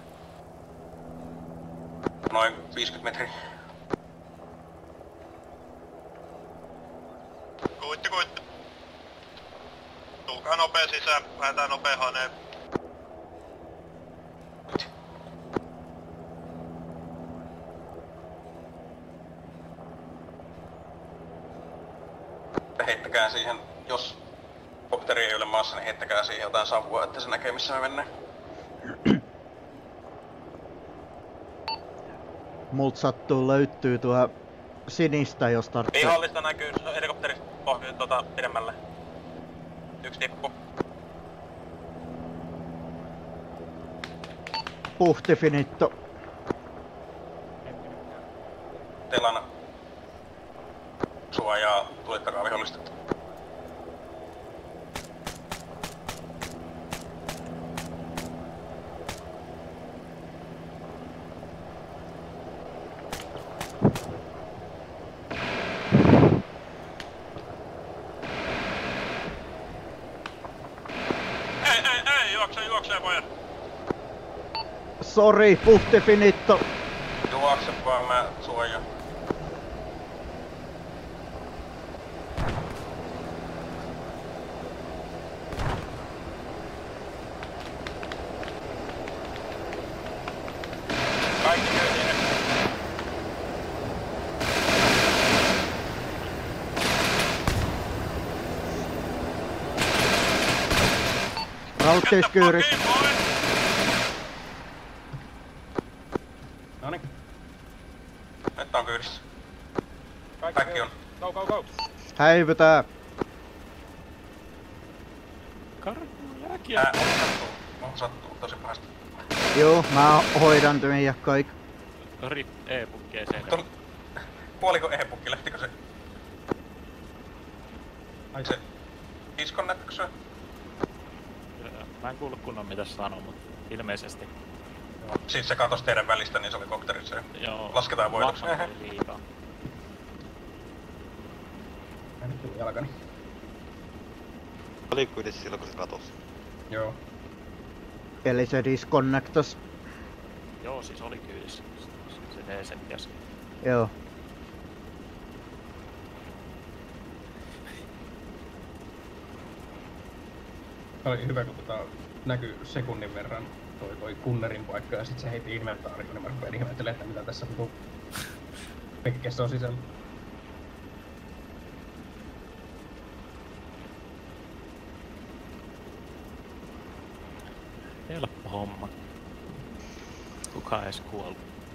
Noin 50 metriä. Kuitti. Tulkaa nopea sisään, lähdetään nopea haneen. Heittäkää siihen, jos kopteri ei ole maassa, niin heittäkää siihen jotain savua, että se näkee missä me mennään. Mult sattuu löytyy tuo sinistä, jos tarvitsee. Vihollista näkyy helikopterista pidemmälle. Yksi tippu. Puhti finitto. Telana. Suojaa, tulittakaa vihollista. Ei, juoksee pojat. Sori, puhti finitto. Juokse vaan, mä suojaan. Kaikki kyytiin. Rauttiiskyyrit. Noniin. Nyt on kyydissä. Kaikki on. Go, go, go! Häivytään. Jääkiä. Sattuu tosi pahasti. Joo, mä hoidan tymiä kaikki. Rip e-pukki ei selviä. Puoliko e-pukki, lähtikö se? Ai se disconnectiko se? Mä en kuullut kunnon mitä sanoo, mutta ilmeisesti. Siis se katosi teidän välistä, niin se oli kopterissa jo. Joo. Lasketaan voitoksi. Oli liikaa. Mä nyt tuli jalkani. Oli kyydissä silloin kun se katosi. Joo. Eli se disconnectas. Joo, siis oli kyydissä. Se D-setti äsken. Joo. Oli hyvä, kun näkyy sekunnin verran toi kunnerin paikka ja sit se heitti inventaariin, niin mä rupean ihmettelemään, että mitä tässä on. Mikä se on sisällä? Helppo homma. Kukaan ees kuollut.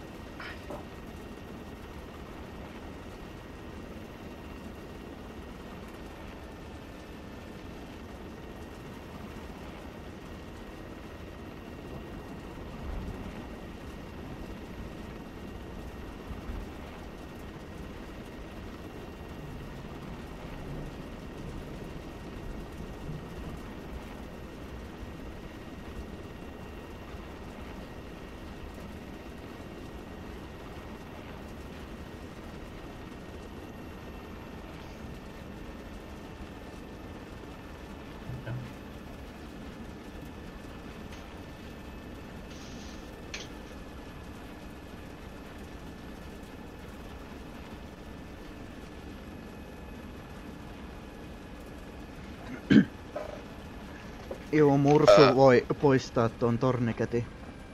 Joo, Mursu voi poistaa tuon torniketin.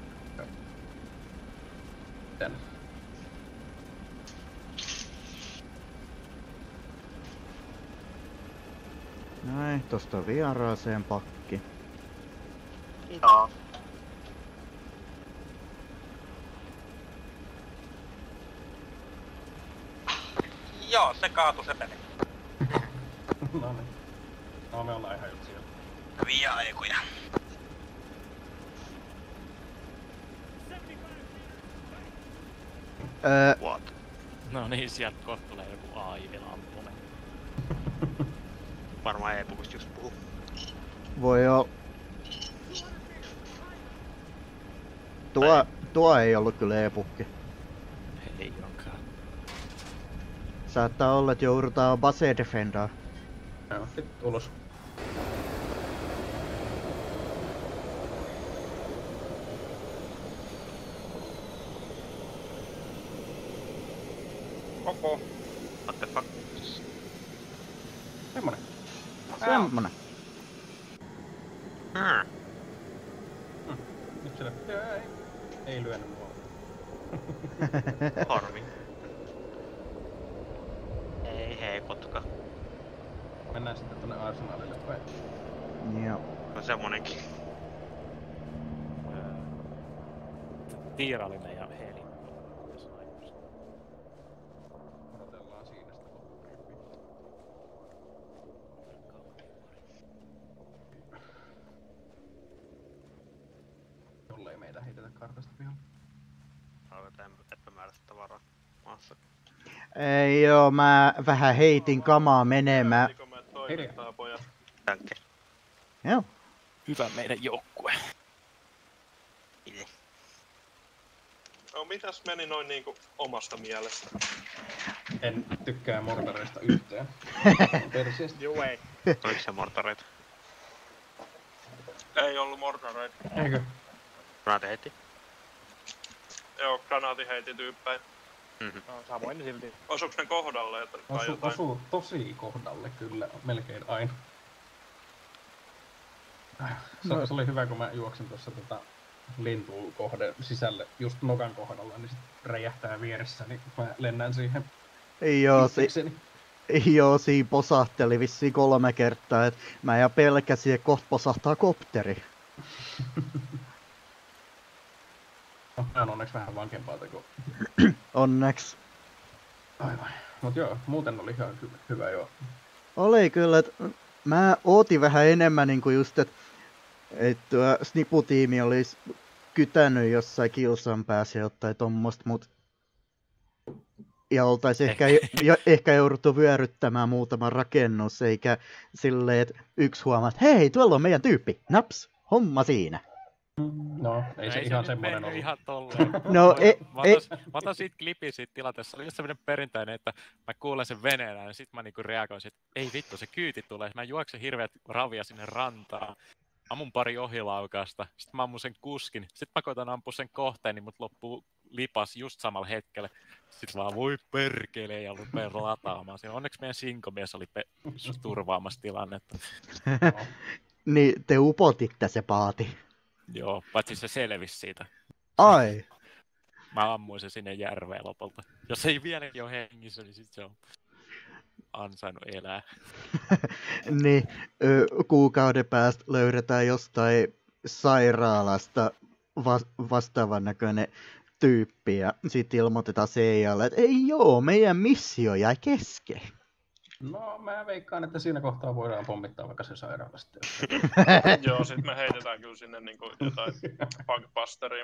Tänne. Näin, tosta vieraaseen pakki. Joo. Joo, se kaatui se peli. No niin. No me ollaan ihan just siellä. Hyviä aikoja. What? No niin, sieltä kohta tulee joku AI-lampunen. Varmaan e-pukusta just puhuu. Voi olla. Tuo ei ollut kyllä e-pukki. Ei onkaan. Saattaa olla, että joudutaan base defendaa. Joo, sit ulos. Koko. What the fuck? Semmonen. Semmonen. Nyt sille. Ei lyönyt mua. Harmi. Hei potka. Mennään sitten tonne arsenaalille päin. Joo. On semmonenkin. Tiirallinen ja heli. Odotellaan siinä sitä loppuriviä. Jollei meitä heitetä kartasta pihalle. Aivan epämääräistä tavaraa maassa. Ei joo, mä vähän heitin kamaa menemään. Toimintaa, pojat. Tänke. Joo. Hyvä meidän joukkue. No mitäs meni noin niinku omasta mielestä? En tykkää mortareista yhtään. Perseestä. You way. Oliko se mortareita? Ei ollut mortareita. Eikö? Granaati heitti? Joo, granaati heiti tyyppäin. No, samoin silti. Osuuks ne kohdalle tai jotain? Osuu tosi kohdalle kyllä, melkein aina. Se oli hyvä, kun mä juoksin tuossa lintukohde sisälle just nokan kohdalla, niin sit räjähtää vieressä, niin mä lennän siihen. Joo, siinä posahteli vissiin 3 kertaa, että mä ja pelkäsin, että kohta posahtaa kopteri. No, mä on onneksi vähän vankempaa tekoa. Onneksi. Aivan. Mut joo, muuten oli ihan hyvä joo. Oli kyllä, että mä ootin vähän enemmän niinku just, että sniputiimi olisi kytänyt jossain kilsan päässä jotain tommoista, mut ja oltais ehkä jouduttu vyöryttämään muutama rakennus, eikä silleen, että yksi huomaa, että hei, tuolla on meidän tyyppi, naps, homma siinä. No, ei se ihan semmonen ollut. Ihan tolleen. No, mä otan siitä klipin siitä tilanteessa. Se oli just semmonen perinteinen, että mä kuulen sen veneenä ja sit mä niinku reagoin, että ei vittu, se kyyti tulee. Mä juoksen hirveät ravia sinne rantaan. Ammun pari ohilaukasta. Sitten mä ammun sen kuskin. Sitten mä koitan ampua sen kohteen, niin mut loppuu lipas just samalla hetkellä. Sitten vaan voi perkele ja rupee lataamaan. Onneksi meidän sinkomies oli turvaamassa tilannetta. Niin, te upotitte se paati. Joo, paitsi se selvisi siitä. Ai! Mä ammuin se sinne järveen lopulta. Jos ei vieläkin ole hengissä, niin sit se on ansainnut elää. Niin, kuukauden päästä löydetään jostain sairaalasta vastaavan näköinen tyyppi ja sit ilmoitetaan CIAlle, että ei joo, meidän missio jäi kesken. No, mä veikkaan, että siinä kohtaa voidaan pommittaa vaikka se sairaala sitten. Joo, sit me heitetään kyllä sinne niinku jotain bugbusteria.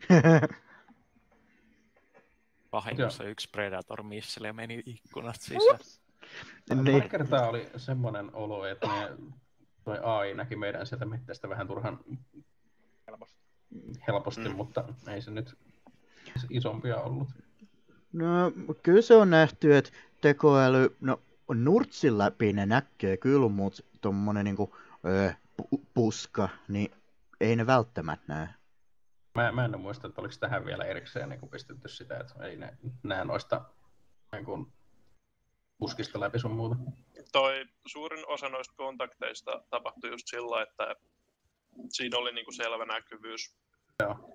Vahingossa yksi Predator-missile meni ikkunasta sisään. Pari kertaa oli semmonen olo, että toi AI näki meidän sieltä mettästä vähän turhan helposti, mutta ei se nyt isompia ollut. No, kyllä se on nähty, että tekoäly, no nurtsin läpi ne näkee kyllä, mutta tommonen niinku puska, niin ei ne välttämättä näe. Mä en muista, että oliko tähän vielä erikseen niin pistetty sitä, että ei ne näe noista niin puskista läpi sun muuta. Toi suurin osa noista kontakteista tapahtui just sillä, että siinä oli niinku selvä näkyvyys. Joo.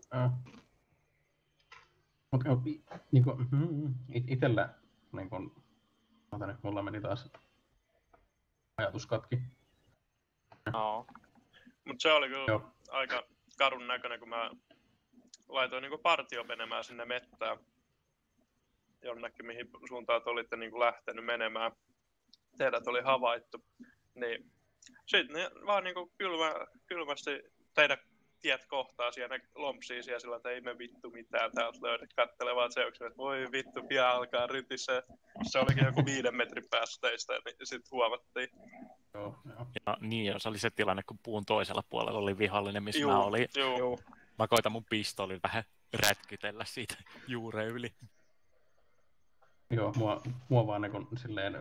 Mutta niinku, itellä, niinku, mulla meni taas ajatus katki. No. Mut se oli kyllä aika karun näköinen, kun mä laitoin niinku partio menemään sinne mettään. Jonnekin mihin suuntaan te olitte niinku lähtenyt menemään. Teidät oli havaittu. Niin sitten ne vaan niinku kylmästi teidän tiet kohtaa siellä, ne lompsii siellä sillä, että ei me vittu mitään täältä löydä. Kattelee vaan Zeuksen, että voi vittu, pian alkaa rytissä. Se olikin joku 5 metrin päässä teistä, niin sitten huomattiin. Joo. Ja niin, se oli se tilanne, kun puun toisella puolella oli vihollinen, missä mä olin. Joo. Mä koitan mun pistoolin vähän rätkytellä siitä juureen yli. Joo, mua vaan niin silleen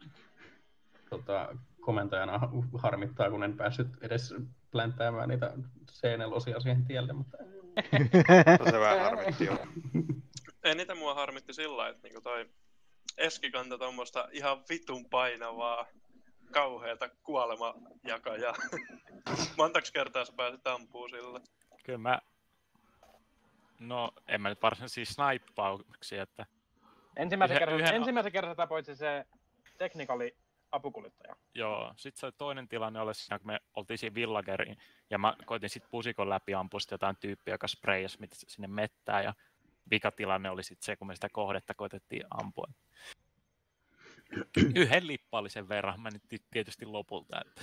komentajana harmittaa, kun en päässyt edes plänttäämään niitä C4-osia siihen tielle, mutta... Se vähän harmitti, joo. Ei niitä mua harmitti sillä, että niinku toi Eski kantoi tommoista ihan vitun painavaa, kauheata kuolemajakajaa. Montaks kertaa sä pääsit ampuu sillä? Kyllä no, en mä nyt varsinaisia snaippauksia, että... Ensimmäisen kerran tapoit se teknikali apukuljettaja. Joo, sit se toinen tilanne oli siinä, kun me oltiin siinä villageriin, ja mä koitin sit pusikon läpi ampua jotain tyyppiä, joka spreijasi sinne mettään, ja vikatilanne oli sit se, kun me sitä kohdetta koitettiin ampua. Yhden lippallisen verran, mä nyt tietysti lopulta. Että...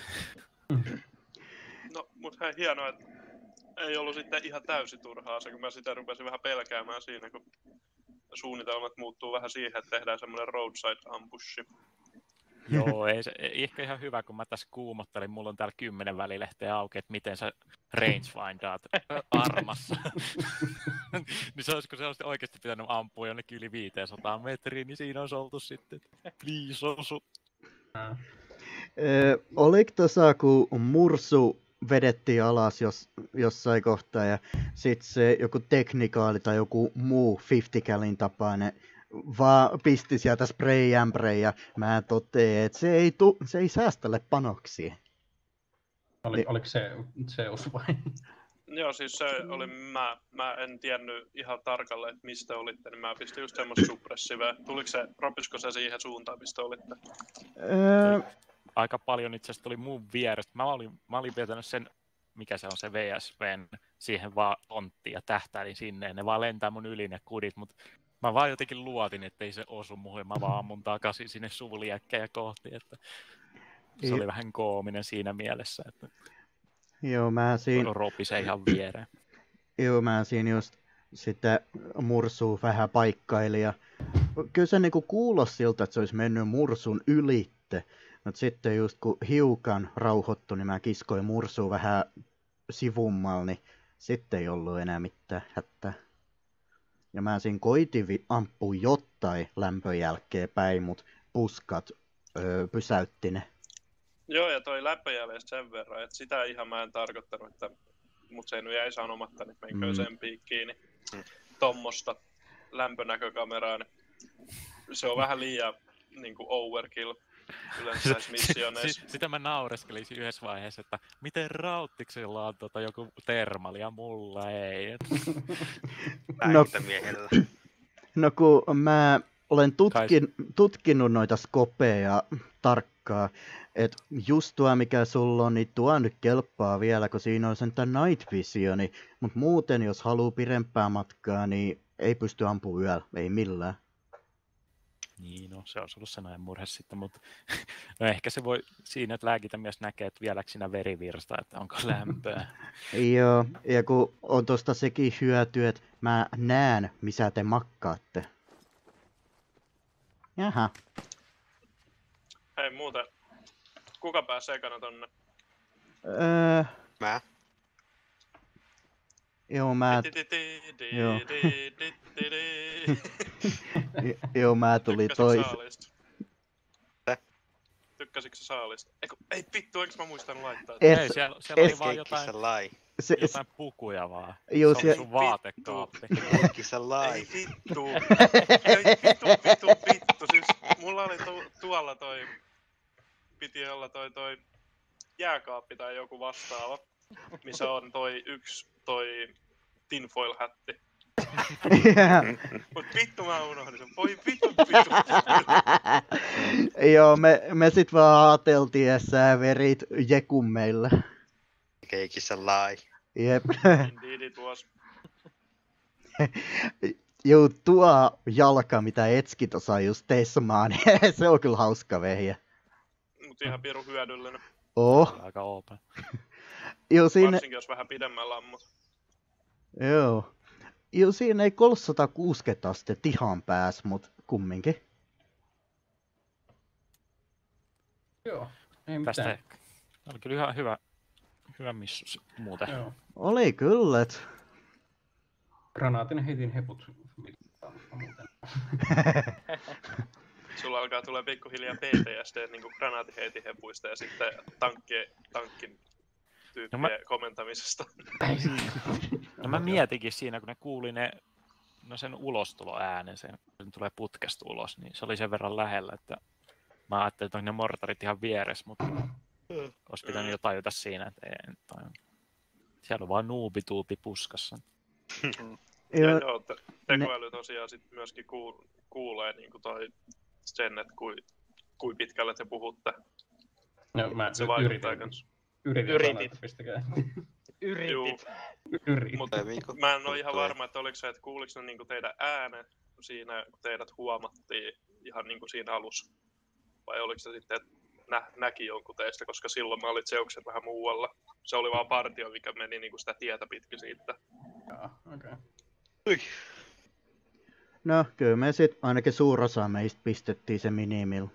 No, mut hei, hienoa, että ei ollut sitten ihan täysin turhaa se, kun mä sitä rupesin vähän pelkäämään siinä, kun suunnitelmat muuttuu vähän siihen, että tehdään semmoinen roadside ambushi. Joo, ei ehkä ihan hyvä, kun mä tässä kuumottelin, mulla on täällä 10 välilehteä auki, että miten sä rangefindaat Armassa. Niin se olisi, kun se olisi oikeasti pitänyt ampua jonnekin yli 500 metriin, niin siinä olisi oltu sitten, please osu. Oliko tuossa, kun mursu vedettiin alas jossain kohtaa ja sitten se joku teknikaali tai joku muu 50 calin tapainen vaan pisti sieltä spray ja mä totean, että se ei säästele panoksia. Oliko se Zeus vai? Joo, siis se oli mä en tiennyt ihan tarkalleen, että mistä olitte, niin mä pistin just semmoista suppressiveä. Ropisko se siihen suuntaan, mistä olitte? Aika paljon itse asiassa tuli mun vierestä. Mä olin vetänyt sen, mikä se on se VSVn, siihen vaan tonttiin ja tähtäilin sinne. Ne vaan lentää mun yli ne kudit, mutta mä vaan jotenkin luotin, ettei se osu muhun. Mä vaan ammun takaisin sinne suuliäkkejä kohti, että se oli vähän koominen siinä mielessä, että joo, mä siinä ropisee ihan viereen. Joo, mä siinä just sitä mursua vähän paikkailin ja kyllä se niinku kuulosti siltä, että se olisi mennyt mursun ylitte. Mutta sitten just kun hiukan rauhoittui, niin mä kiskoin mursua vähän sivummalla, niin sitten ei ollut enää mitään hätää. Ja mä siinä koitin ampua jotain lämpön jälkeen päin, mutta puskat pysäytti ne. Joo, ja toi lämpöjäljestä sen verran, että sitä ihan mä en tarkoittanut, että mut se nyt jäi sanomatta, niin menkö sen piikkiin, niin tommosta lämpönäkökameraa, niin se on vähän liian niinku overkill yleensä näissä missioneissa. Sitä mä naureskelisin yhdessä vaiheessa, että miten Rauttiksella on joku termali ja mulla ei. No kun mä olen tutkinut noita skopeja tarkkaan, että just tuo mikä sulla on, niin tuo nyt kelpaa vielä, kun siinä on sentään night visioni, mutta muuten jos haluaa pidempää matkaa, niin ei pysty ampumaan yöllä, ei millään. Niin, no se on ollut se näin murhe sitten, mutta no ehkä se voi siinä, että lääkintämies näkee, että vieläkö siinä verivirsta, että onko lämpöä. Joo, ja kun on tosta sekin hyöty, että mä näen, missä te makkaatte. Jaha. Hei muuten, kuka pääsee ekana tonne? Mä. Joo, Joo. Joo, mä tuli tois. Tykkäsitkö saalista? Ei vittu, eikö mä muistanut laittaa? Ei, siellä oli vaan jotain pukuja vaan. Joo, se oli sun vaatekaappi. Ei vittu. Ei vittu. Siis mulla oli tuolla toi, piti olla toi jääkaappi tai joku vastaava, missä on toi tinfoil-hätti. Yeah. Mut vittu mä unohdin sen. Voi vittu. Joo, me sit vaan ajateltiin, että sä verit jekun meillä. Keikissa lai. Jep. Indeed it was. Joo, tuo jalka, mitä Etski tuossa just tesmaa, niin se on kyllä hauska vehjä. Mut ihan pirun hyödyllinen. Aika open. Joo, siinä... Varsinkin jos vähän pidemmällä ammut. Joo. Joo, siinä ei 360 astetta ihan pääs, mut kumminkin. Joo, ei mitään. Tästä oli kyllä ihan hyvä missus muuten. Joo. Oli kyllä, et... Granaatin heitin heput. Sulla alkaa tulla pikkuhiljaa PTSD niinku granaatiheitinhepuista ja sitten tankin tyyppien komentamisesta. No mä mietinkin siinä, kun ne kuuli sen ulostuloäänen, sen tulee putkesta ulos, niin se oli sen verran lähellä, että mä ajattelin, että on ne mortarit ihan vieressä, mutta olisi pitänyt jo tajuta siinä, että ei tajunnut. Siellä on vaan nuubituupi puskassa. Joo, tekoäly tosiaan sit myöskin kuulee niinku sen, että kui pitkälle te puhutte. No, mä se vaikuttaa kans. Yritit. Mutta mä en ole ihan varma, että oliko se, että kuuliko ne niinku teidän äänen siinä, kun teidät huomattiin ihan niinku siinä alussa. Vai oliko se sitten, että näki jonkun teistä, koska silloin mä olin Zeuksen vähän muualla. Se oli vaan partio, mikä meni niinku sitä tietä pitkin siitä. Okei. No, kyllä me sit ainakin suurosa meistä pistettiin se minimillä.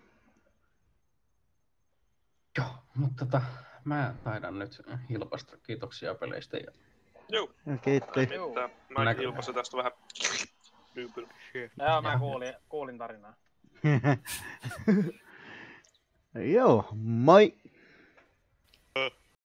Joo, mutta mä taidan nyt hilpasta. Kiitoksia peleistä. Joo. Kiitti. Mä hilpasin tästä vähän. Joo, mä kuulin tarinaa. Joo, moi!